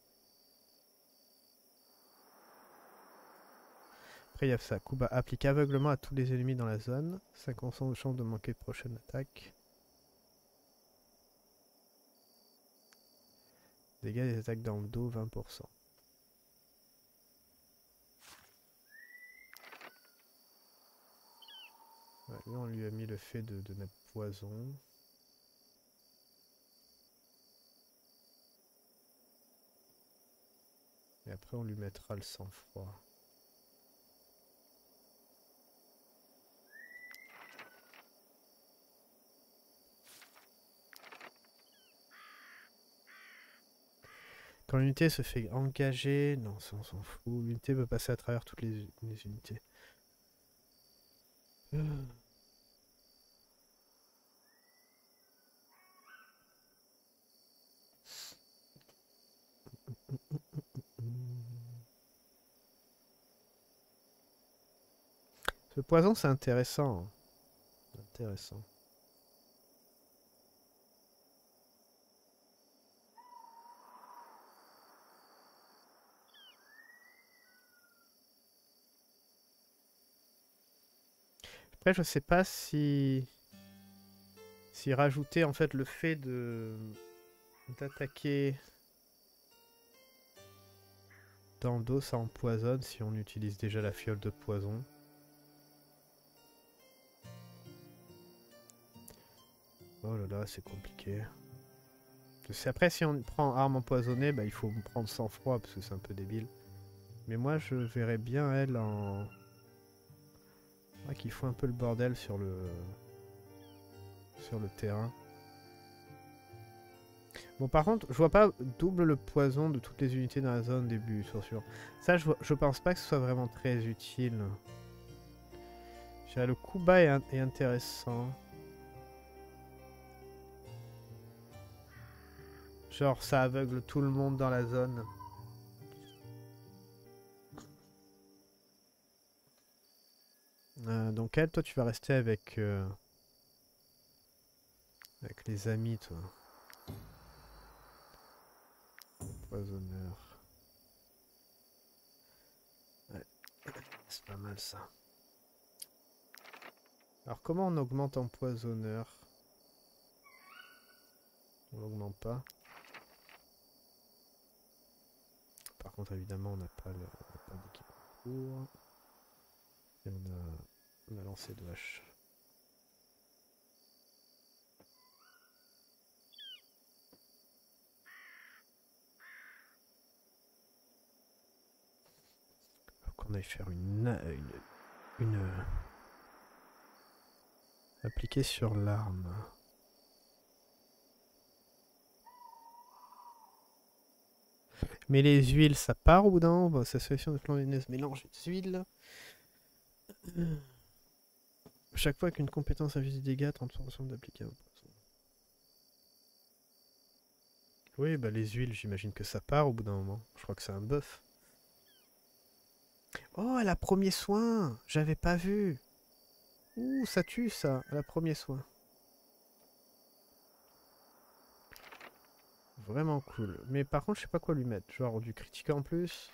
Après, il y a ça. Coup bas, applique aveuglement à tous les ennemis dans la zone. cinq pour cent de chance de manquer de prochaine attaque. Dégâts des attaques dans le dos, vingt pour cent. Là, on lui a mis le fait de, de mettre poison. Et après, on lui mettra le sang-froid. Quand l'unité se fait engager... Non, ça on s'en fout. L'unité peut passer à travers toutes les, les unités. Euh. Ce poison, c'est intéressant. Intéressant. Après, je sais pas si... Si rajouter en fait le fait de... d'attaquer dans le dos, ça empoisonne si on utilise déjà la fiole de poison. Oh là là, c'est compliqué. Après, si on prend arme empoisonnée, bah, il faut prendre sang-froid parce que c'est un peu débile. Mais moi, je verrais bien elle en... Ah, qu'il faut un peu le bordel sur le... sur le terrain. Bon, par contre, je vois pas double le poison de toutes les unités dans la zone début, sur sûr. Ça, je, vois, je pense pas que ce soit vraiment très utile. Je dirais le coup bas est, est intéressant. Genre, ça aveugle tout le monde dans la zone. Euh, donc elle, toi, tu vas rester avec... Euh, avec les amis, toi. Poisonneur. Ouais, c'est pas mal ça. Alors comment on augmente empoisonneur? On l'augmente pas. Par contre évidemment on n'a pas d'équipement pour. Et on a, on a lancé de hache. Faut qu'on aille faire une... une... une... appliquer sur l'arme. Mais les huiles, ça part au bout d'un moment. Sa solution de flambineuse mélange les huiles. Chaque fois qu'une compétence inflige des dégâts, trente pour cent d'appliquer un poison. Oui, bah les huiles, j'imagine que ça part au bout d'un moment. Je crois que c'est un buff. Oh, elle a premier soin! J'avais pas vu! Ouh, ça tue ça! Elle a premier soin. Vraiment cool. Mais par contre, je sais pas quoi lui mettre. Genre du critique en plus.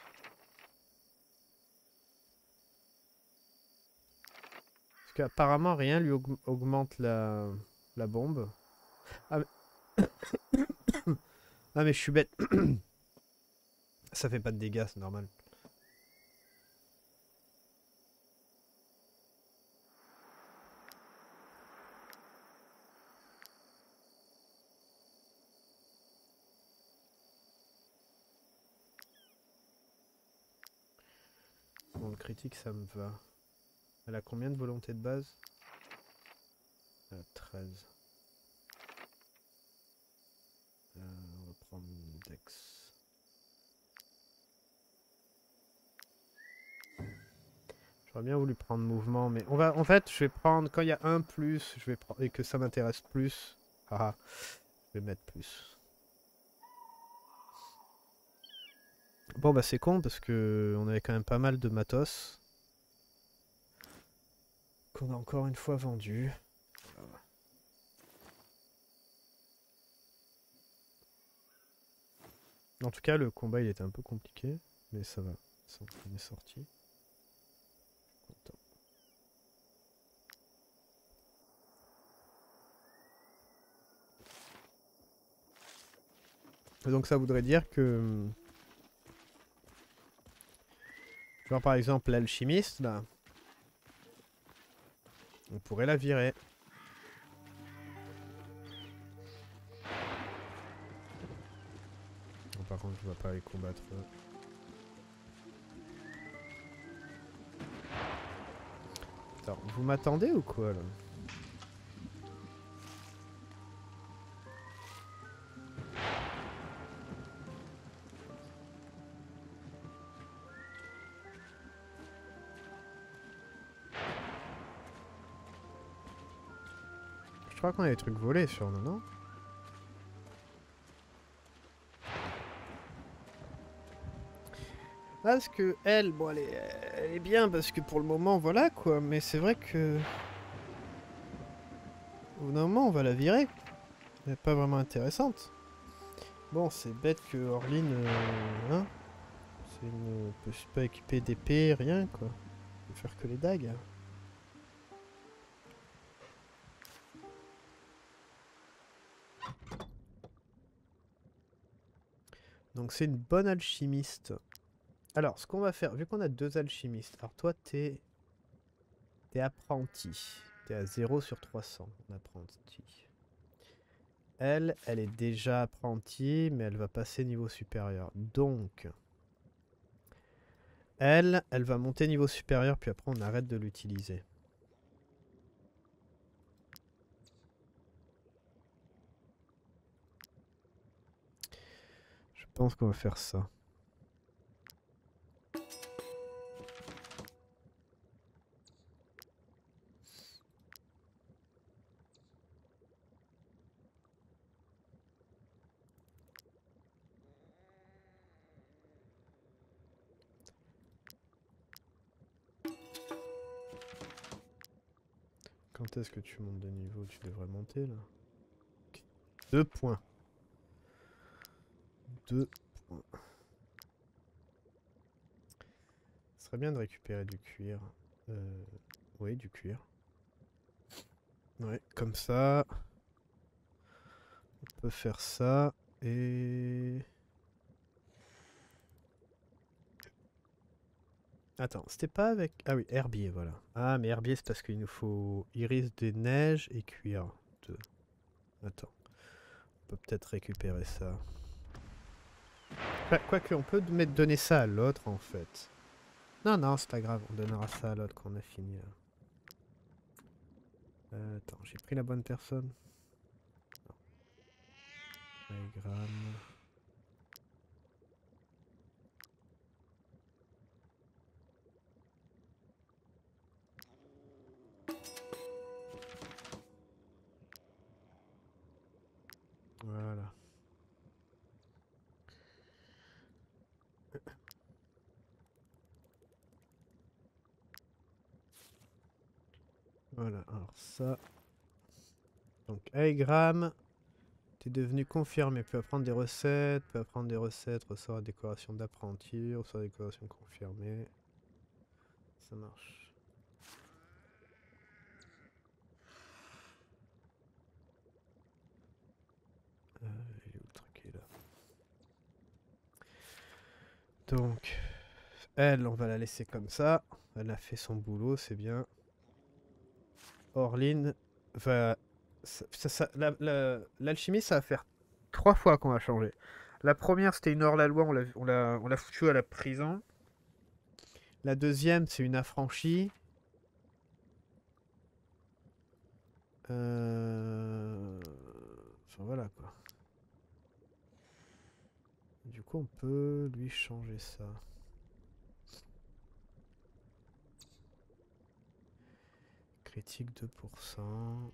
Parce qu'apparemment, rien lui aug augmente la, la bombe. Ah mais... ah, mais je suis bête. Ça fait pas de dégâts, c'est normal. Bon, le critique, ça me va. Elle a combien de volonté de base? Elle a treize. Euh, on va prendre Dex. J'aurais bien voulu prendre mouvement, mais on va, en fait, je vais prendre quand il y a un plus, je vais prendre et que ça m'intéresse plus. Ah, je vais mettre plus. Bon bah c'est con parce que on avait quand même pas mal de matos qu'on a encore une fois vendu. En tout cas, le combat il était un peu compliqué, mais ça va. Ça, on est sorti. Content. Et donc ça voudrait dire que, genre par exemple l'alchimiste là, On pourrait la virer. Bon, par contre, je ne vais pas les combattre. Attends, vous m'attendez ou quoi là? Je crois qu'on a des trucs volés sur nous, non? Parce que elle, bon, elle est, elle est bien parce que pour le moment, voilà quoi. Mais c'est vrai que au bout d'un moment, on va la virer. Elle n'est pas vraiment intéressante. Bon, c'est bête que Orline, euh, hein, c'est une, peut pas équiper d'épée, rien quoi. Elle peut faire que les dagues. Donc c'est une bonne alchimiste. Alors, ce qu'on va faire, vu qu'on a deux alchimistes, alors toi, t'es... T'es apprenti. T'es à zéro sur trois cents en apprenti. Elle, elle est déjà apprentie, mais elle va passer niveau supérieur. Donc, elle, elle va monter niveau supérieur, puis après on arrête de l'utiliser. Je pense qu'on va faire ça. Quand est-ce que tu montes de niveau? Tu devrais monter là. Deux points. Deux points. Ce serait bien de récupérer du cuir. Euh, oui, du cuir. Ouais, comme ça. On peut faire ça. Et... Attends, c'était pas avec... Ah oui, herbier, voilà. Ah, mais herbier, c'est parce qu'il nous faut iris des neiges et cuir. Deux. Attends. On peut peut-être récupérer ça. Quoique, on peut mettre, donner ça à l'autre, en fait. Non, non, c'est pas grave. On donnera ça à l'autre quand on a fini. Euh, attends, j'ai pris la bonne personne. Diagramme. Voilà. Voilà, alors ça. Donc, Aegram, t'es devenu confirmé. Peut apprendre des recettes, peut apprendre des recettes, ressort à décoration d'apprenti, ressort à décoration confirmée. Ça marche. Euh, il est où le truc qui est là? Donc, elle, on va la laisser comme ça. Elle a fait son boulot, c'est bien. Orline va... Ça, ça, ça, l'alchimie, ça va faire trois fois qu'on va changer. La première, c'était une hors-la-loi, on l'a foutu à la prison. La deuxième, c'est une affranchie. Euh... Enfin, voilà, quoi. Du coup, on peut lui changer ça. Critique deux pour cent.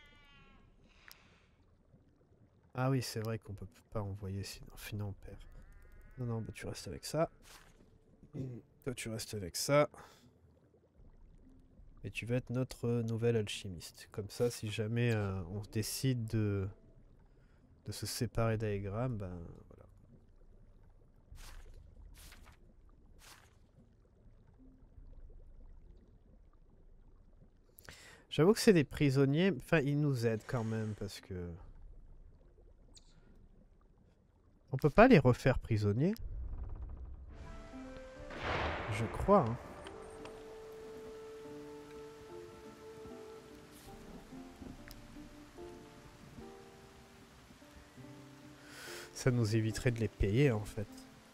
Ah oui, c'est vrai qu'on peut pas envoyer, sinon, sinon on perd. Non, non, bah tu restes avec ça. Toi, tu restes avec ça. Et tu vas être notre nouvel alchimiste. Comme ça, si jamais euh, on décide de, de se séparer d'Aegram, ben voilà. J'avoue que c'est des prisonniers. Enfin, ils nous aident quand même parce que... On peut pas les refaire prisonniers? Je crois, hein. Ça nous éviterait de les payer en fait.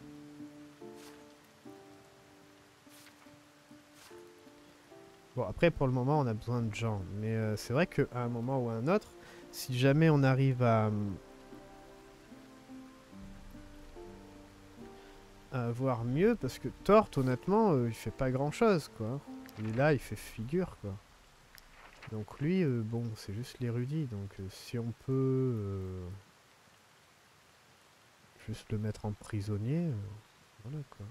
Bon, après, pour le moment, on a besoin de gens. Mais euh, c'est vrai qu'à un moment ou à un autre, si jamais on arrive à, à avoir mieux, parce que Tort, honnêtement, euh, il fait pas grand-chose, quoi. Il est là, il fait figure, quoi. Donc lui, euh, bon, c'est juste l'érudit. Donc euh, si on peut euh, juste le mettre en prisonnier, euh, voilà, quoi.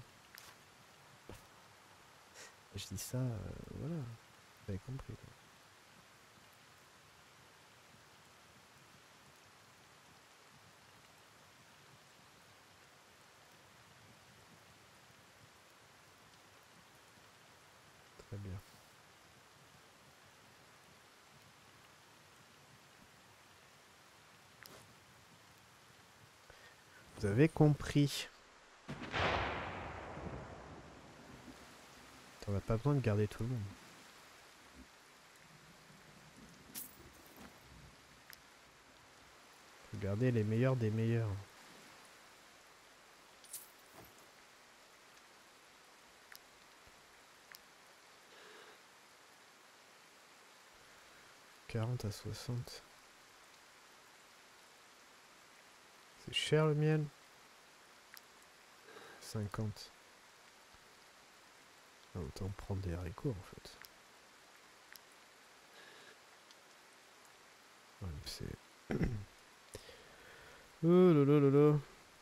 Je dis ça, euh, voilà, vous avez compris, quoi. Très bien. Vous avez compris. On n'a pas besoin de garder tout le monde. Faut garder les meilleurs des meilleurs. quarante à soixante. C'est cher le miel. cinquante. Ah, autant prendre des haricots en fait. Ouais, c'est... oh là là là là.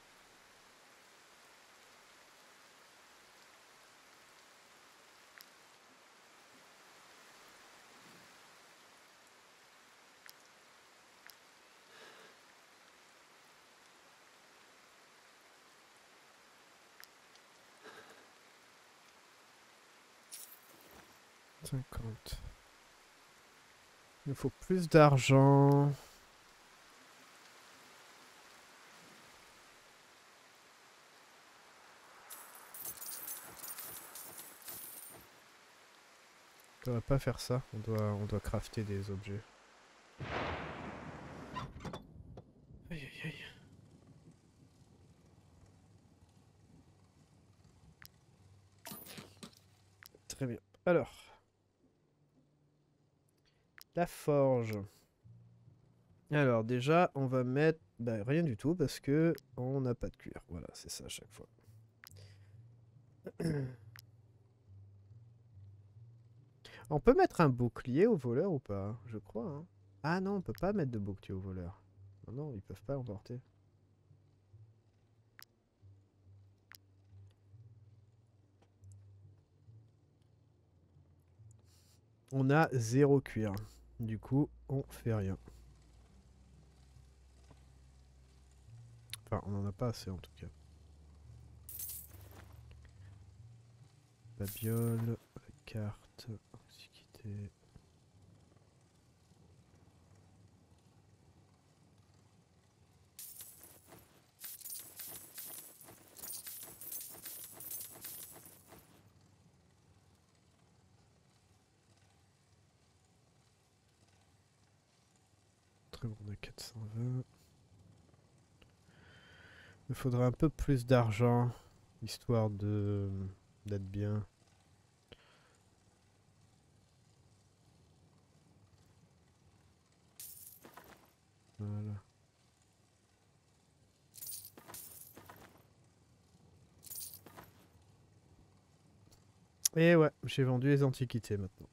cinquante. Il nous faut plus d'argent. On doit pas faire ça. On doit, on doit crafter des objets. Aïe aïe aïe. Très bien. Alors. La forge. Alors déjà, on va mettre... Bah, rien du tout parce que on n'a pas de cuir. Voilà, c'est ça à chaque fois. On peut mettre un bouclier au voleur ou pas? Je crois. Hein. Ah non, on peut pas mettre de bouclier au voleur. Non, non, ils peuvent pas l'emporter. On a zéro cuir. Du coup, on fait rien. Enfin, on en a pas assez en tout cas. Babiole, carte, antiquité. Très bon, on a quatre cent vingt. Il me faudrait un peu plus d'argent, histoire de d'être bien. Voilà. Et ouais, j'ai vendu les antiquités maintenant.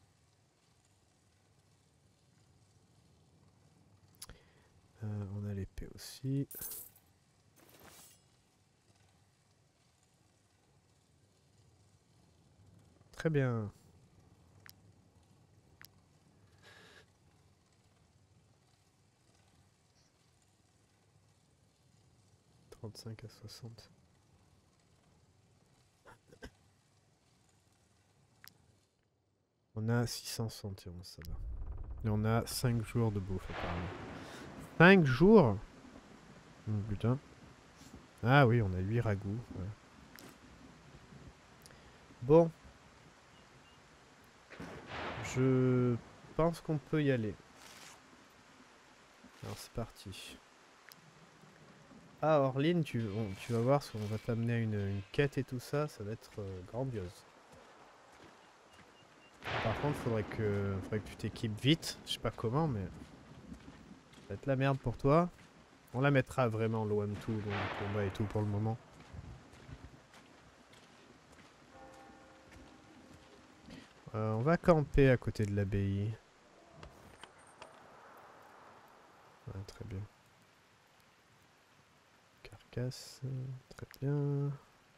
Euh, on a l'épée aussi. Très bien. trente-cinq à soixante. On a six cent soixante et onze, ça va. Et on a cinq jours de bouffe apparemment. cinq jours? Oh, putain. Ah oui, on a huit ragoûts. Ouais. Bon. Je pense qu'on peut y aller. Alors c'est parti. Ah, Orline, tu, on- tu vas voir, on va t'amener à une, une quête et tout ça, ça va être euh, grandiose. Par contre, faudrait que, faudrait que tu t'équipes vite, je sais pas comment, mais ça va être la merde pour toi. On la mettra vraiment loin de tout, loin du combat et tout pour le moment. Euh, on va camper à côté de l'abbaye. Ouais, très bien. Carcasse, très bien.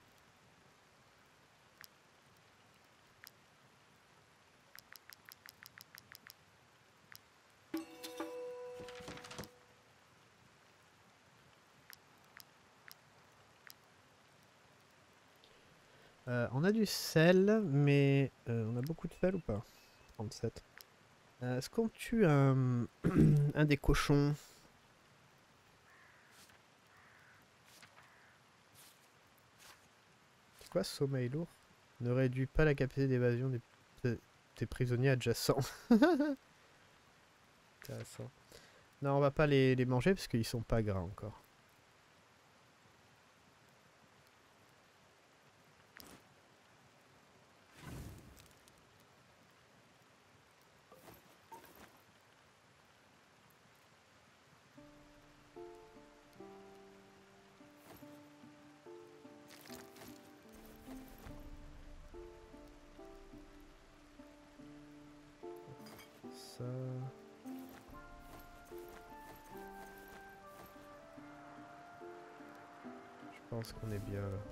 Euh, on a du sel, mais euh, on a beaucoup de sel ou pas? trente-sept. Euh, Est-ce qu'on tue un, un des cochons? C'est quoi sommeil lourd? Ne réduit pas la capacité d'évasion des, de- des prisonniers adjacents. Intéressant. Non, on va pas les, les manger parce qu'ils sont pas gras encore. Ça... Je pense qu'on est bien là.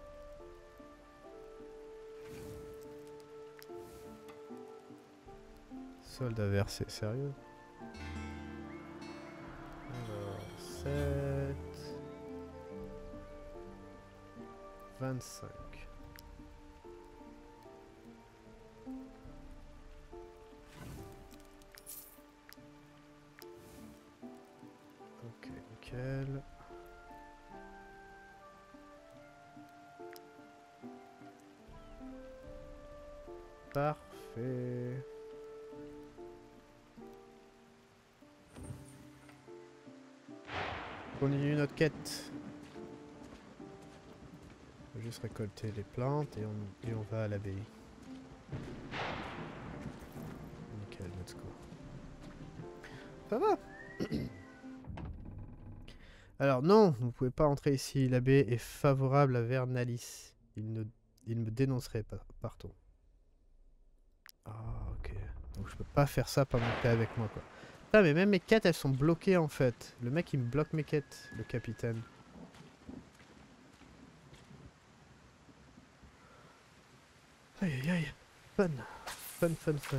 Solde à verser, sérieux? Alors, sept... vingt-cinq. Ok, nickel. Parfait. Continue notre quête. On va juste récolter les plantes et on, et on va à l'abbaye. Nickel, let's go. Ça va. Alors non, vous pouvez pas entrer ici. L'abbé est favorable à Vernalis. Il, ne, il me dénoncerait pas. Partons. Ah ok. Donc je peux pas faire ça pendant que t'es avec moi quoi. Ah mais même mes quêtes elles sont bloquées en fait. Le mec il me bloque mes quêtes, le capitaine. Aïe aïe aïe. Fun. Fun fun fun.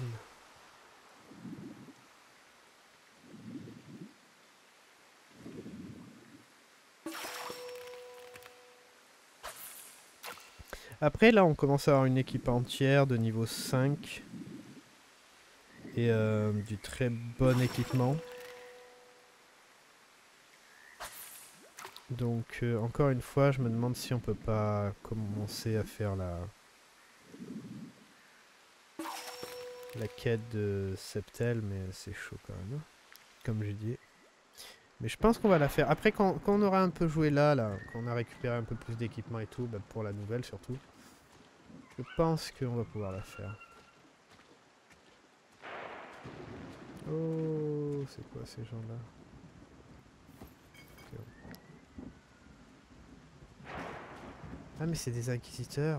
Après là on commence à avoir une équipe entière de niveau cinq. Et euh, du très bon équipement. Donc euh, encore une fois je me demande si on peut pas commencer à faire la... La quête de Septel, mais c'est chaud quand même, comme j'ai dit. Mais je pense qu'on va la faire. Après, quand, quand on aura un peu joué là, là, quand on a récupéré un peu plus d'équipement et tout, bah, pour la nouvelle surtout, je pense qu'on va pouvoir la faire. Oh, c'est quoi ces gens-là? Okay. Ah, mais c'est des inquisiteurs.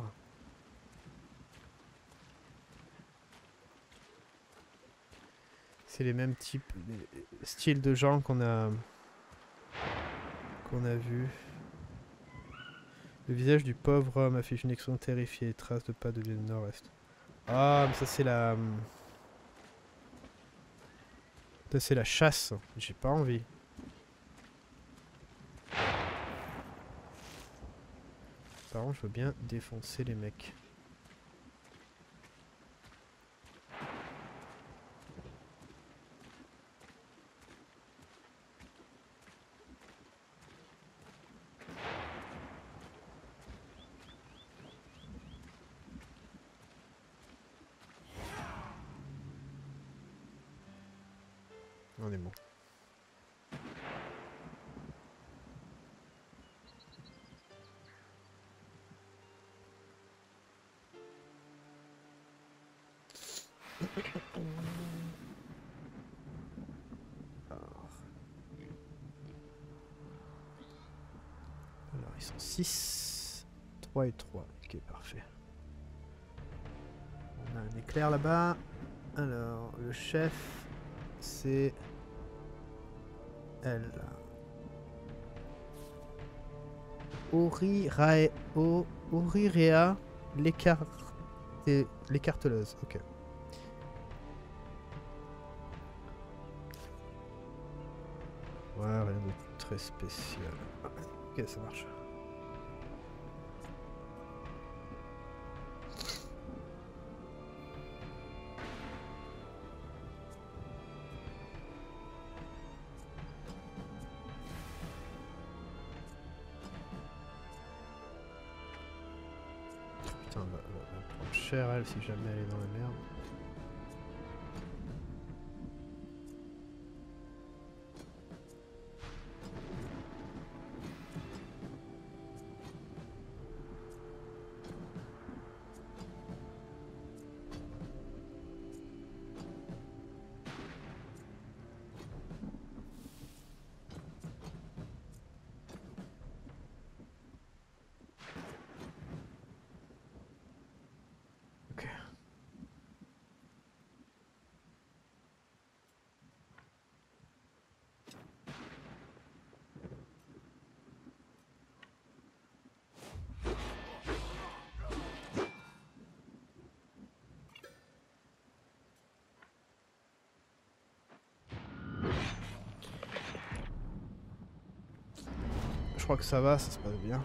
C'est les mêmes types, les styles de gens qu'on a, qu'on a vu. Le visage du pauvre homme affiche une expression terrifiée, traces de pas de vie du nord-est. Ah, mais ça c'est la... Ça c'est la chasse. J'ai pas envie. Par contre, je veux bien défoncer les mecs. On est bon. sont six. trois et trois. Ok, parfait. On a un éclair là-bas. Alors, le chef, c'est elle. Ori Rae O Orirea l'écarteleuse. Ok. Ouais, rien de très spécial. Ok, ça marche. Putain, elle va, elle va prendre cher elle si jamais elle est dans la merde. Ok. Je crois que ça va, ça se passe bien.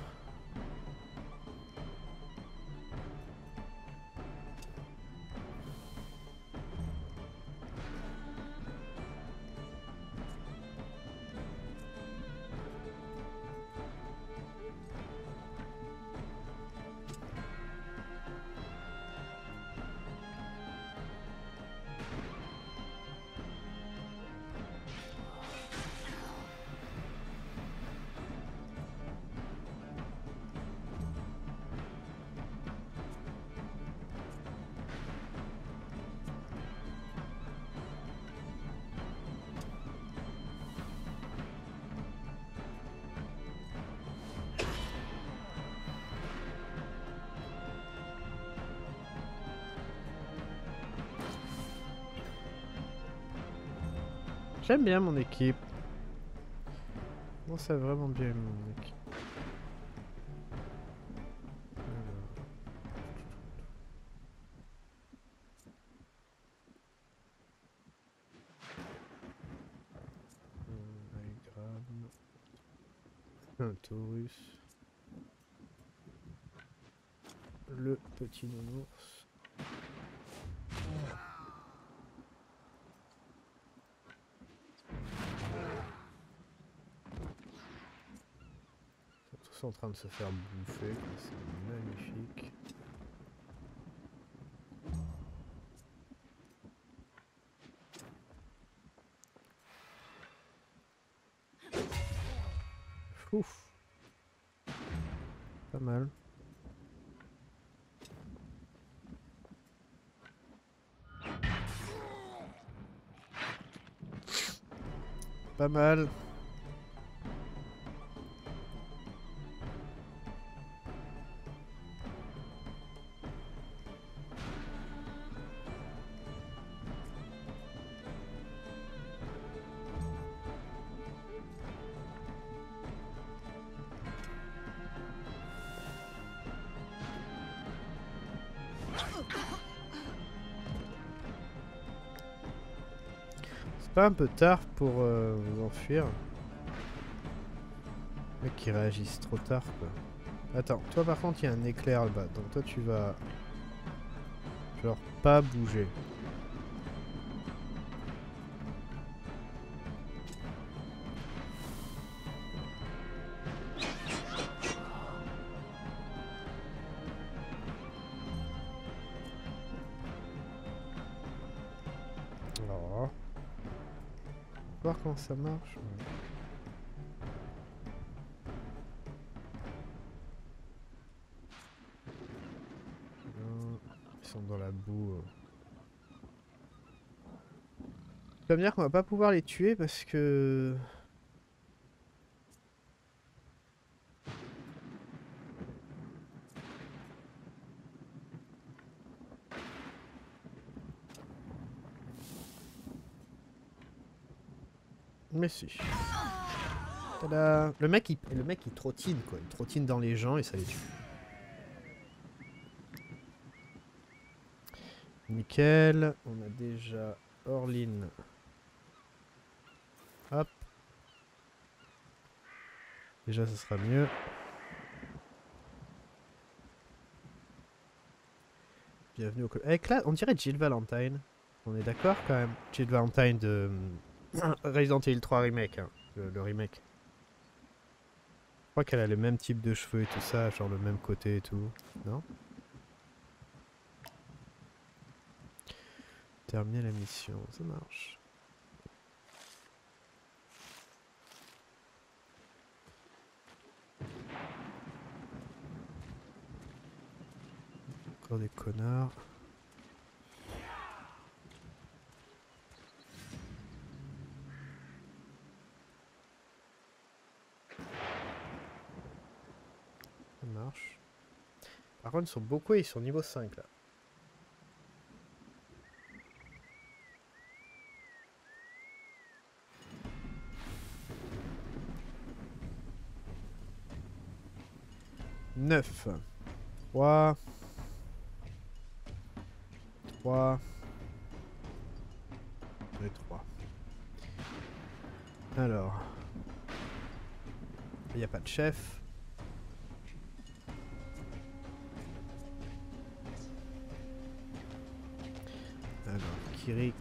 J'aime bien mon équipe. Moi, c'est vraiment bien mon équipe. Un Taurus. Le petit nounours. Ils sont tous en train de se faire bouffer. C'est magnifique. Ouf. Pas mal. Pas mal. C'est pas un peu tard pour euh, vous enfuir? Les mecs qui réagissent trop tard quoi. Attends, toi par contre il y a un éclair là-bas, donc toi tu vas genre pas bouger. Alors, voir comment ça marche. Non, ils sont dans la boue. Ça veut dire qu'on va pas pouvoir les tuer parce que... Mais si. Tada. Le mec, il, le mec il trottine quoi, il trottine dans les gens et ça les tue. Nickel, on a déjà Orline. Hop. Déjà ça sera mieux. Bienvenue au... Avec là, on dirait Jill Valentine. On est d'accord quand même. Jill Valentine de Resident Evil trois Remake, hein, le, le remake. Je crois qu'elle a le même type de cheveux et tout ça, genre le même côté et tout. Non? Terminer la mission, ça marche. Encore des connards. Ça marche. Par contre, ils sont beaucoup et ils sont niveau cinq là. neuf. trois. trois. Et trois. Alors. Il n'y a pas de chef. Alors, Kirik.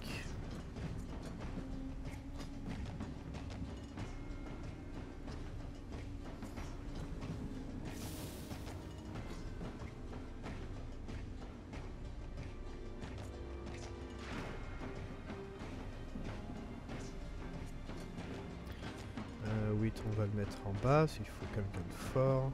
Euh, huit, on va le mettre en bas, s'il faut quelqu'un de fort.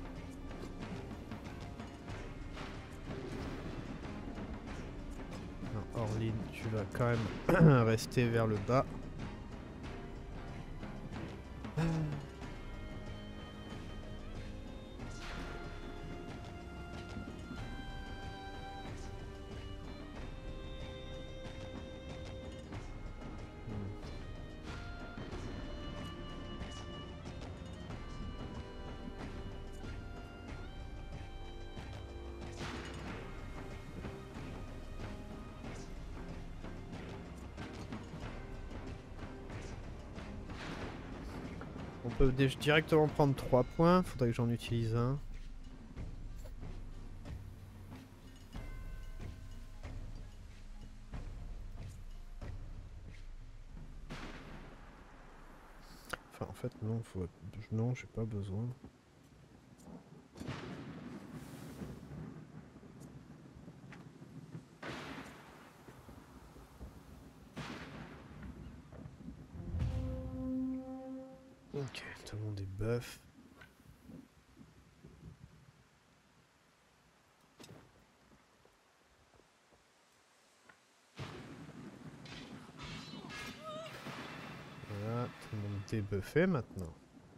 Orline, tu vas quand même rester vers le bas. On peut directement prendre trois points, faudrait que j'en utilise un. Enfin en fait non, faut... non j'ai pas besoin. Ok, tout le monde est buff. Voilà, tout le monde est buffé maintenant.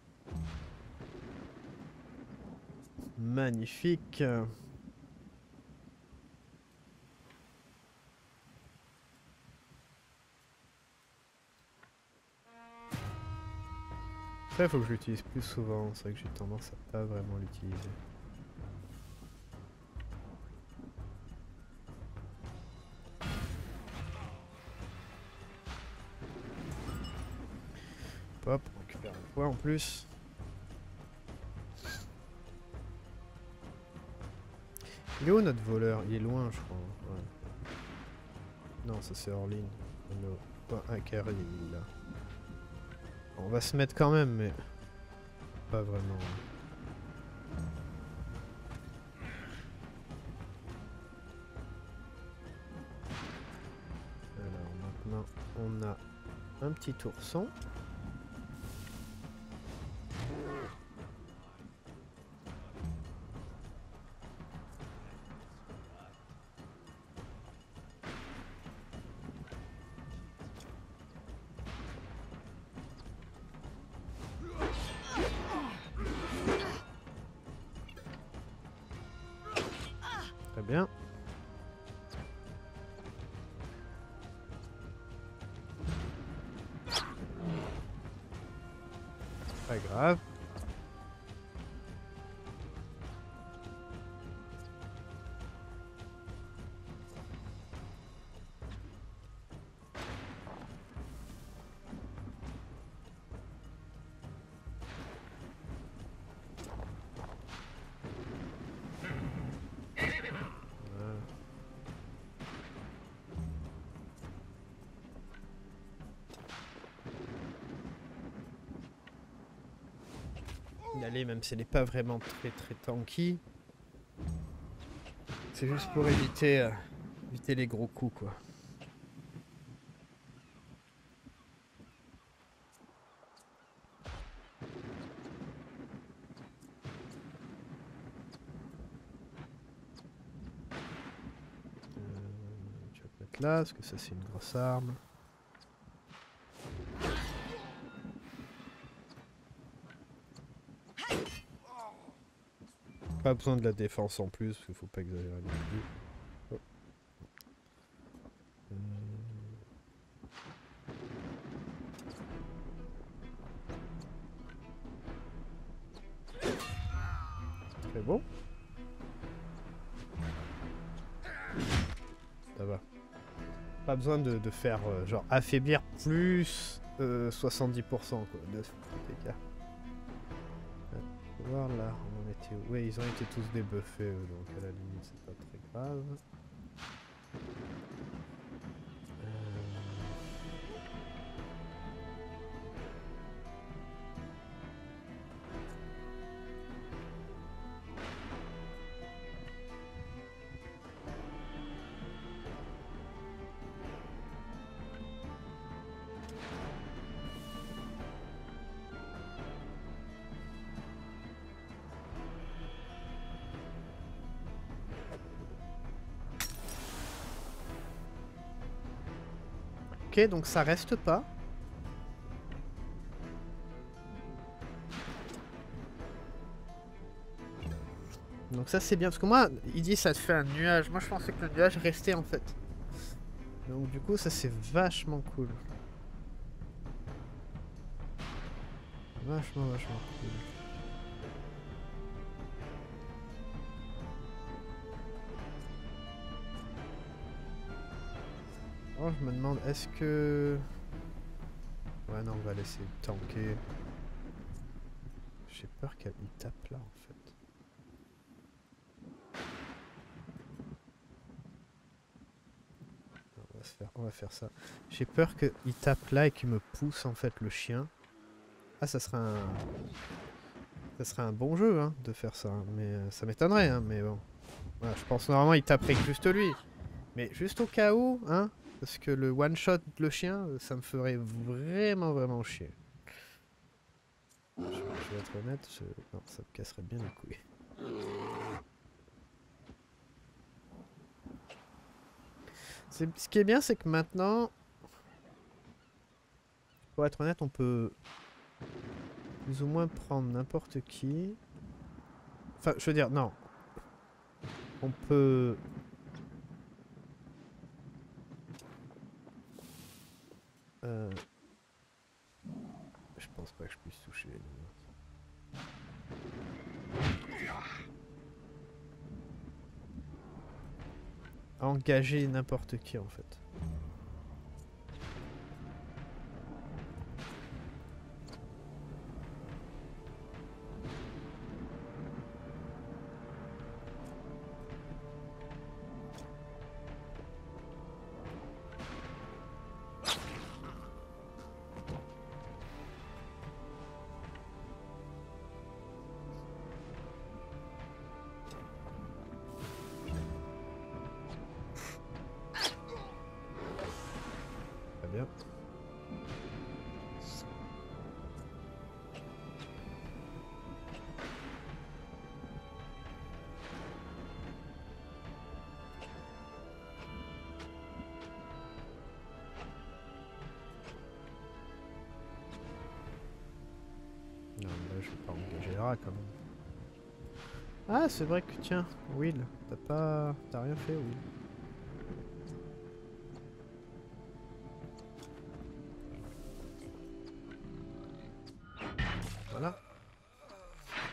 Magnifique. Ça, il faut que je l'utilise plus souvent. C'est vrai que j'ai tendance à pas vraiment l'utiliser. Hop, on récupère un point en plus. Il est où notre voleur? Il est loin, je crois. Ouais. Non, ça c'est Orline. Pas un carré, il est là. On va se mettre quand même, mais pas vraiment. Alors maintenant, on a un petit ourson. Très bien. Pas grave. Allez, même si elle n'est pas vraiment très très tanky, c'est juste pour éviter, euh, éviter les gros coups quoi. Euh, je vais te mettre là, parce que ça c'est une grosse arme. Pas besoin de la défense en plus, parce qu'il faut pas exagérer non plus. Oh. Euh... Très bon. Ça va. Pas besoin de, de faire euh, genre affaiblir plus euh, soixante-dix pour cent quoi, de P K. Voir là, on en était où? Ouais, ils ont été tous débuffés, eux, donc à la limite c'est pas très grave. Euh... Ok, donc ça reste pas. Donc ça c'est bien, parce que moi, il dit ça te fait un nuage. Moi je pensais que le nuage restait en fait. Donc du coup ça c'est vachement cool. Vachement vachement cool. Oh, je me demande, est-ce que... Ouais, non, on va laisser tanker. J'ai peur qu'elle y tape là, en fait. Non, on va se faire, on va faire ça. J'ai peur qu'il tape là et qu'il me pousse, en fait, le chien. Ah, ça serait un... Ça serait un bon jeu, hein, de faire ça. Mais euh, ça m'étonnerait, hein, mais bon. Voilà, je pense normalement il taperait que juste lui. Mais juste au cas où, hein. Parce que le one-shot, le chien, ça me ferait vraiment, vraiment chier. Je, je vais être honnête, je... non, ça me casserait bien les couilles. Ce qui est bien, c'est que maintenant, pour être honnête, on peut plus ou moins prendre n'importe qui. Enfin, je veux dire, non. On peut... Euh... Je pense pas que je puisse toucher les deux. Engager n'importe qui, en fait. Bien. Non, là je vais pas engager Lara quand même. Ah, c'est vrai que tiens, Will, t'as pas... T'as rien fait, Will. Voilà.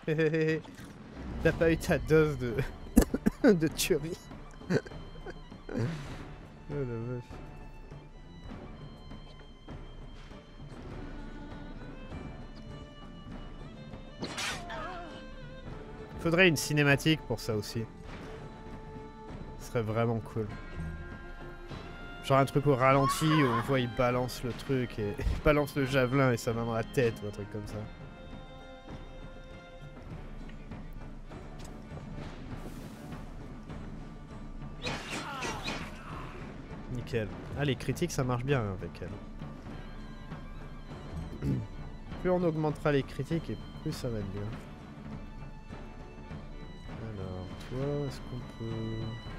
T'as pas eu ta dose de, de tuerie. Oh la vache. Faudrait une cinématique pour ça aussi. Ce serait vraiment cool. Genre un truc au ralenti où on voit il balance le truc et il balance le javelin et ça va dans la tête ou un truc comme ça. Nickel. Ah, les critiques ça marche bien avec elle. Plus on augmentera les critiques et plus ça va être bien. Alors, toi, est-ce qu'on peut...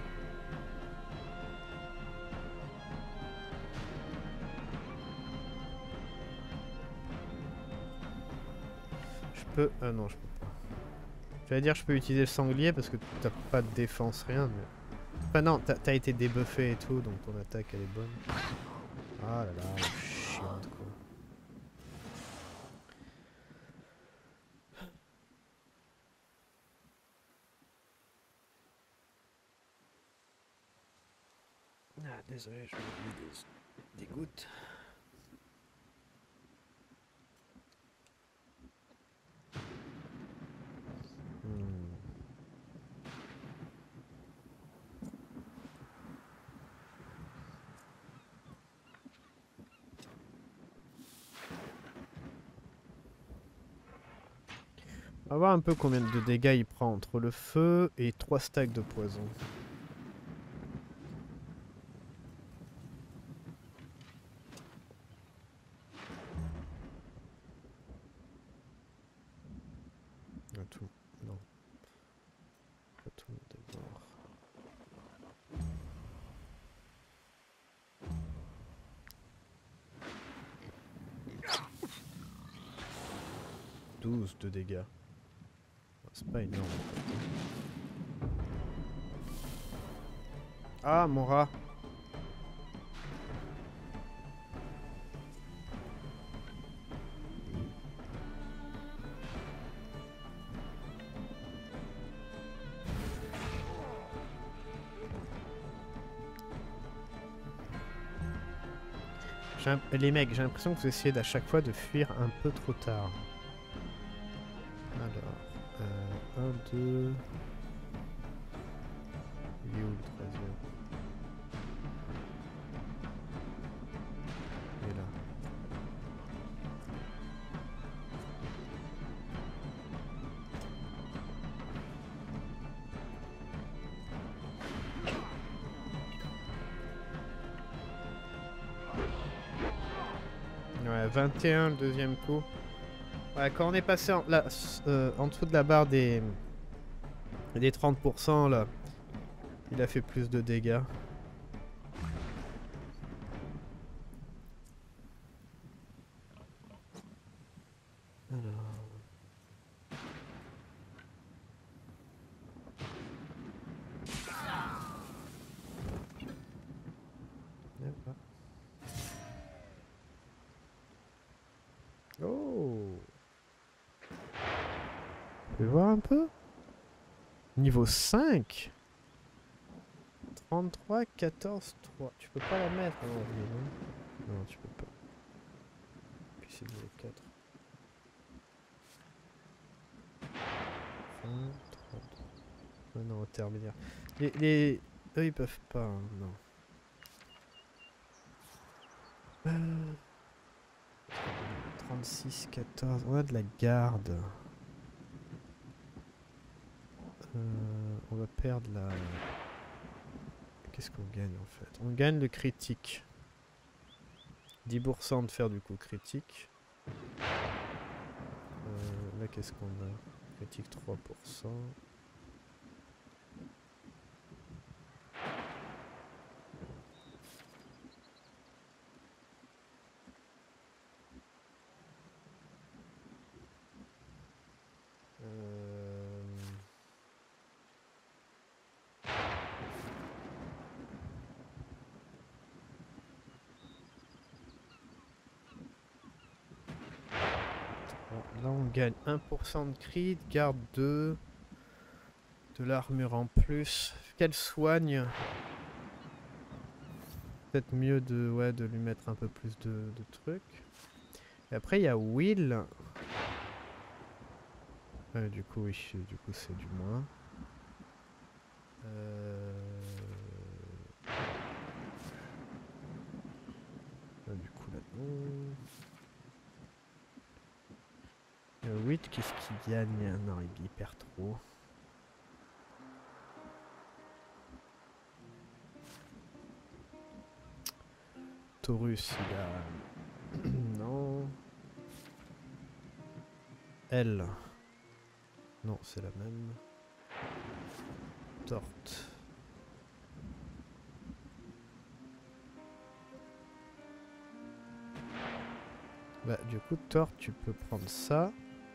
Je peux... Ah non, je peux pas. J'allais dire je peux utiliser le sanglier parce que t'as pas de défense, rien, mais... Enfin non, t'as été débuffé et tout, donc ton attaque elle est bonne. Ah là là, chiante quoi. Ah désolé, je me mets des, des gouttes. Hmm. On va voir un peu combien de dégâts il prend entre le feu et trois stacks de poison. À tout. Non. Pas tout d'abord. douze de dégâts. C'est pas énorme. Ah, mon rat. Les mecs, j'ai l'impression que vous essayez d'à chaque fois de fuir un peu trop tard. Alors, euh, un, deux... Il est où le troisième? Il est là. Ouais, vingt et un le deuxième coup. Ouais, quand on est passé en, là, euh, en dessous de la barre des, des trente pour cent là, il a fait plus de dégâts. Alors... Oh! Tu peux voir un peu? Niveau cinq? trente-trois, quatorze, trois. Tu peux pas la mettre en vie, non? Non, tu peux pas. Puis c'est niveau quatre. vingt, trente. Oh non, intermédiaire. Les, les... Eux, ils peuvent pas, hein, non. Euh... trente-six, quatorze. On a de la garde. Euh, on va perdre la... Qu'est-ce qu'on gagne en fait? On gagne le critique. dix pour cent de faire du coup critique. Euh, là qu'est-ce qu'on a? Critique trois pour cent. Euh... Là on gagne un pour cent de crit, garde deux. De l'armure en plus. Qu'elle soigne. Peut-être mieux de, ouais, de lui mettre un peu plus de, de trucs. Et après il y a Will. Euh, du coup oui, du coup c'est du moins. Euh... Ah, du coup là non. Euh, huit, qu'est-ce qu'il gagne? Non, il perd trop. Taurus, il a... non. Elle. Non, c'est la même. Torte. Bah, du coup, Torte, tu peux prendre ça.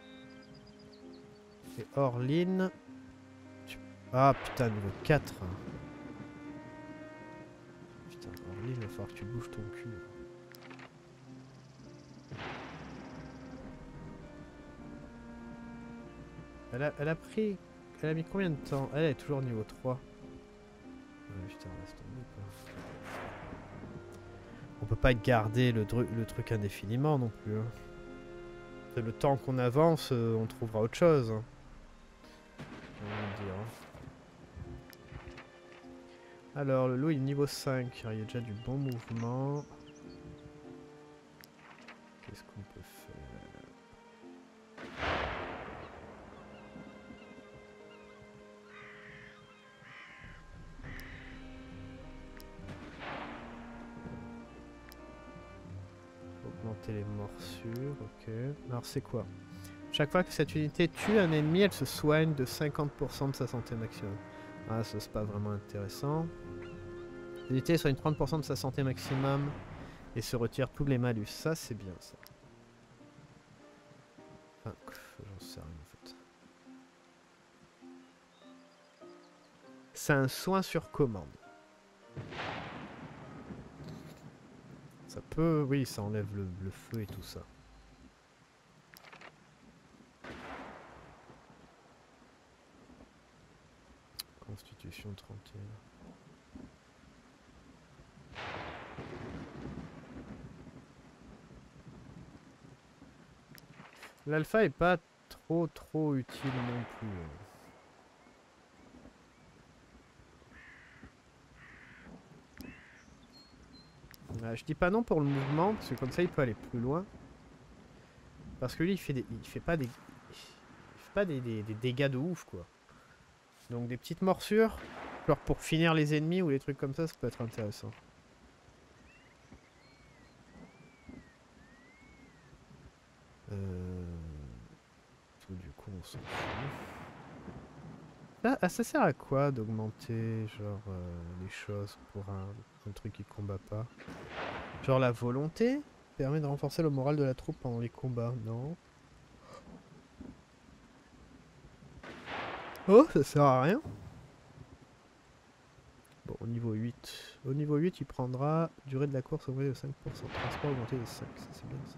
Et Orline... Tu... Ah, putain, niveau quatre. Putain, Orline, il va falloir que tu bouges ton cul. Elle a, elle a pris... Elle a mis combien de temps? Elle est toujours niveau trois. Ouais, putain, laisse tomber, quoi. On peut pas garder le, le truc indéfiniment non plus. Hein. Le temps qu'on avance, euh, on trouvera autre chose. Hein. Dire, hein. Alors, le loup il est niveau cinq. Il y a déjà du bon mouvement. Qu'est-ce qu'on peut faire? Augmenter les morsures, ok. Alors c'est quoi? Chaque fois que cette unité tue un ennemi, elle se soigne de cinquante pour cent de sa santé maximum. Ah, ça c'est pas vraiment intéressant. L'unité soigne trente pour cent de sa santé maximum et se retire tous les malus. Ça c'est bien ça. Enfin, j'en sais rien en fait. C'est un soin sur commande. Ça peut... Oui, ça enlève le, le feu et tout ça. Constitution trente et un. L'alpha est pas trop trop utile non plus. Ah, je dis pas non pour le mouvement, parce que comme ça il peut aller plus loin. Parce que lui il fait des, il fait pas des, il fait pas des, des, des dégâts de ouf quoi. Donc des petites morsures, genre pour finir les ennemis ou les trucs comme ça, ça peut être intéressant. Euh... Tout, du coup on s'en fout. Ah, ah, ça sert à quoi d'augmenter genre euh, les choses pour un, un truc qui combat pas? Genre la volonté permet de renforcer le moral de la troupe pendant les combats, non? Oh, ça sert à rien. Bon, au niveau huit. Au niveau huit, il prendra durée de la course augmentée de cinq pour cent. Transport augmenté de cinq, ça c'est bien ça.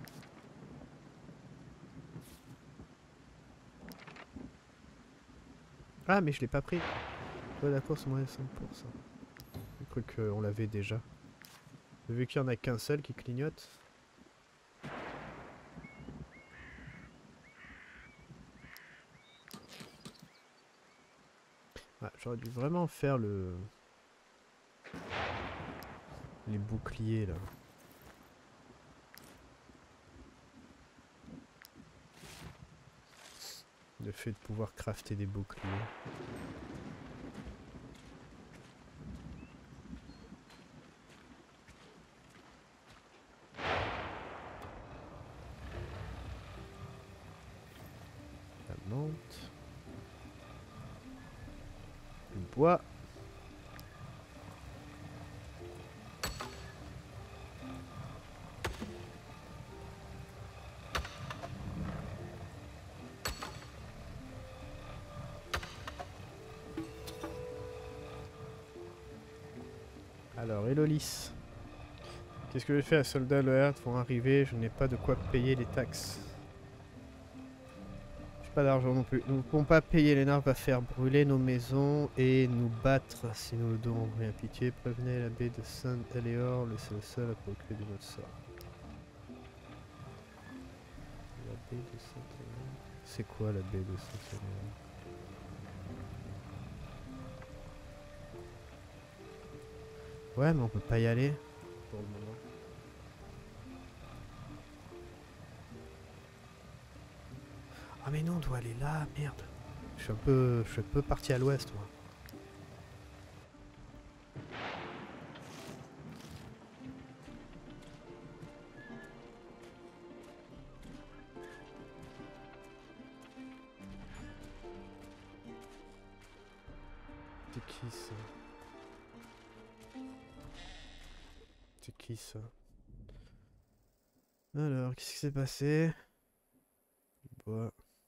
Ah, mais je l'ai pas pris. Durée de la course augmentée de cinq pour cent. J'ai cru qu'on l'avait déjà. Vu qu'il n'y en a qu'un seul qui clignote. Ah, j'aurais dû vraiment faire le... les boucliers là. Le fait de pouvoir crafter des boucliers. La menthe. Le bois. Alors, Elolis. Qu'est-ce que je fais à soldats? Le Herd vont arriver, je n'ai pas de quoi payer les taxes. pas d'argent non plus. Nous ne pouvons pas payer. Lénard va faire brûler nos maisons et nous battre si nous le devons rien pitié. Prévenez l'abbé de Saint-Éléor, laissez le seul à procurer de notre sort. L'abbé de Saint-Éléor. C'est quoi l'abbé de Saint-Éléor? Ouais, mais on peut pas y aller pour le moment. Ah mais non, on doit aller là, merde. Je suis un peu, je suis un peu parti à l'ouest, moi. C'est qui ça? C'est qui ça? Alors, qu'est-ce qui s'est passé? Bois.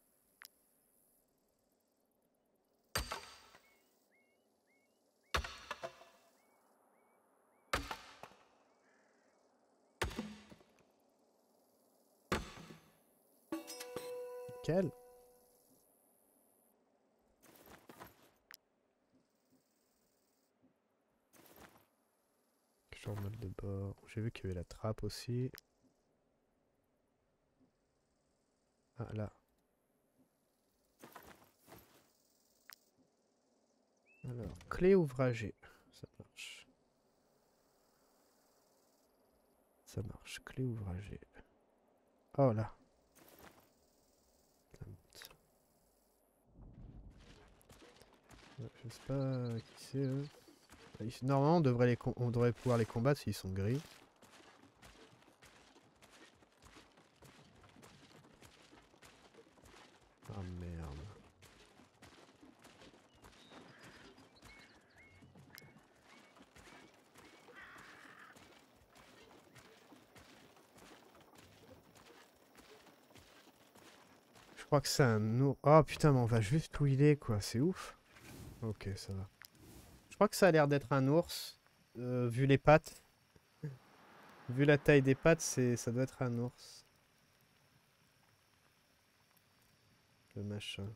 Quel? Journal de bord. J'ai vu qu'il y avait la trappe aussi. Ah là. Alors, clé ouvragée. Ça marche. Ça marche. Clé ouvragée. Oh là. Je sais pas qui c'est eux. Normalement on devrait, les on devrait pouvoir les combattre s'ils sont gris. Ah merde. Je crois que c'est un ours. Oh putain, mais on va juste où il est quoi, c'est ouf. Ok, ça va. Je crois que ça a l'air d'être un ours, euh, vu les pattes. Vu la taille des pattes, c'est, ça doit être un ours. Le machin.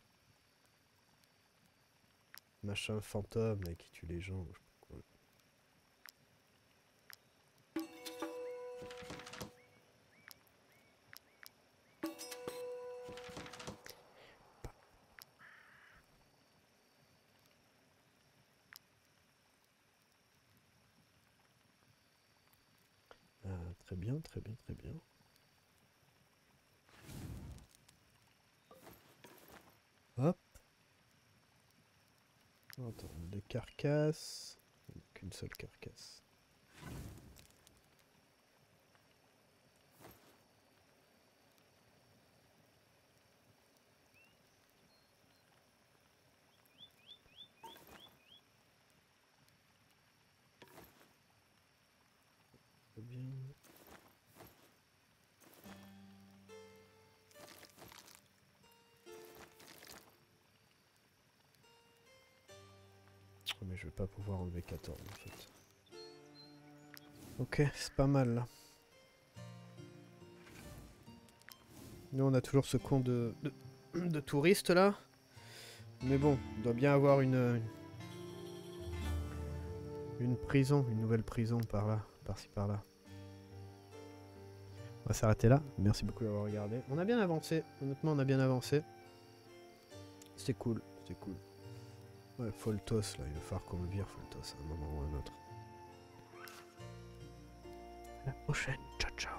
Machin fantôme là, qui tue les gens. Je sais pas quoi. Ah, très bien, très bien, très bien. Hop. Attends, des carcasses. Qu'une seule carcasse. Très bien. Mais je vais pas pouvoir enlever quatorze en fait. Ok, c'est pas mal là. Nous on a toujours ce con de, de, de touristes là. Mais bon, on doit bien avoir une, une prison, une nouvelle prison par là, par-ci par-là. On va s'arrêter là. Merci beaucoup d'avoir regardé. On a bien avancé, honnêtement on a bien avancé. C'était cool, c'était cool. Ouais, Foltos là, il va falloir qu'on le vire Foltos à un moment ou à un autre. À la prochaine, ciao ciao.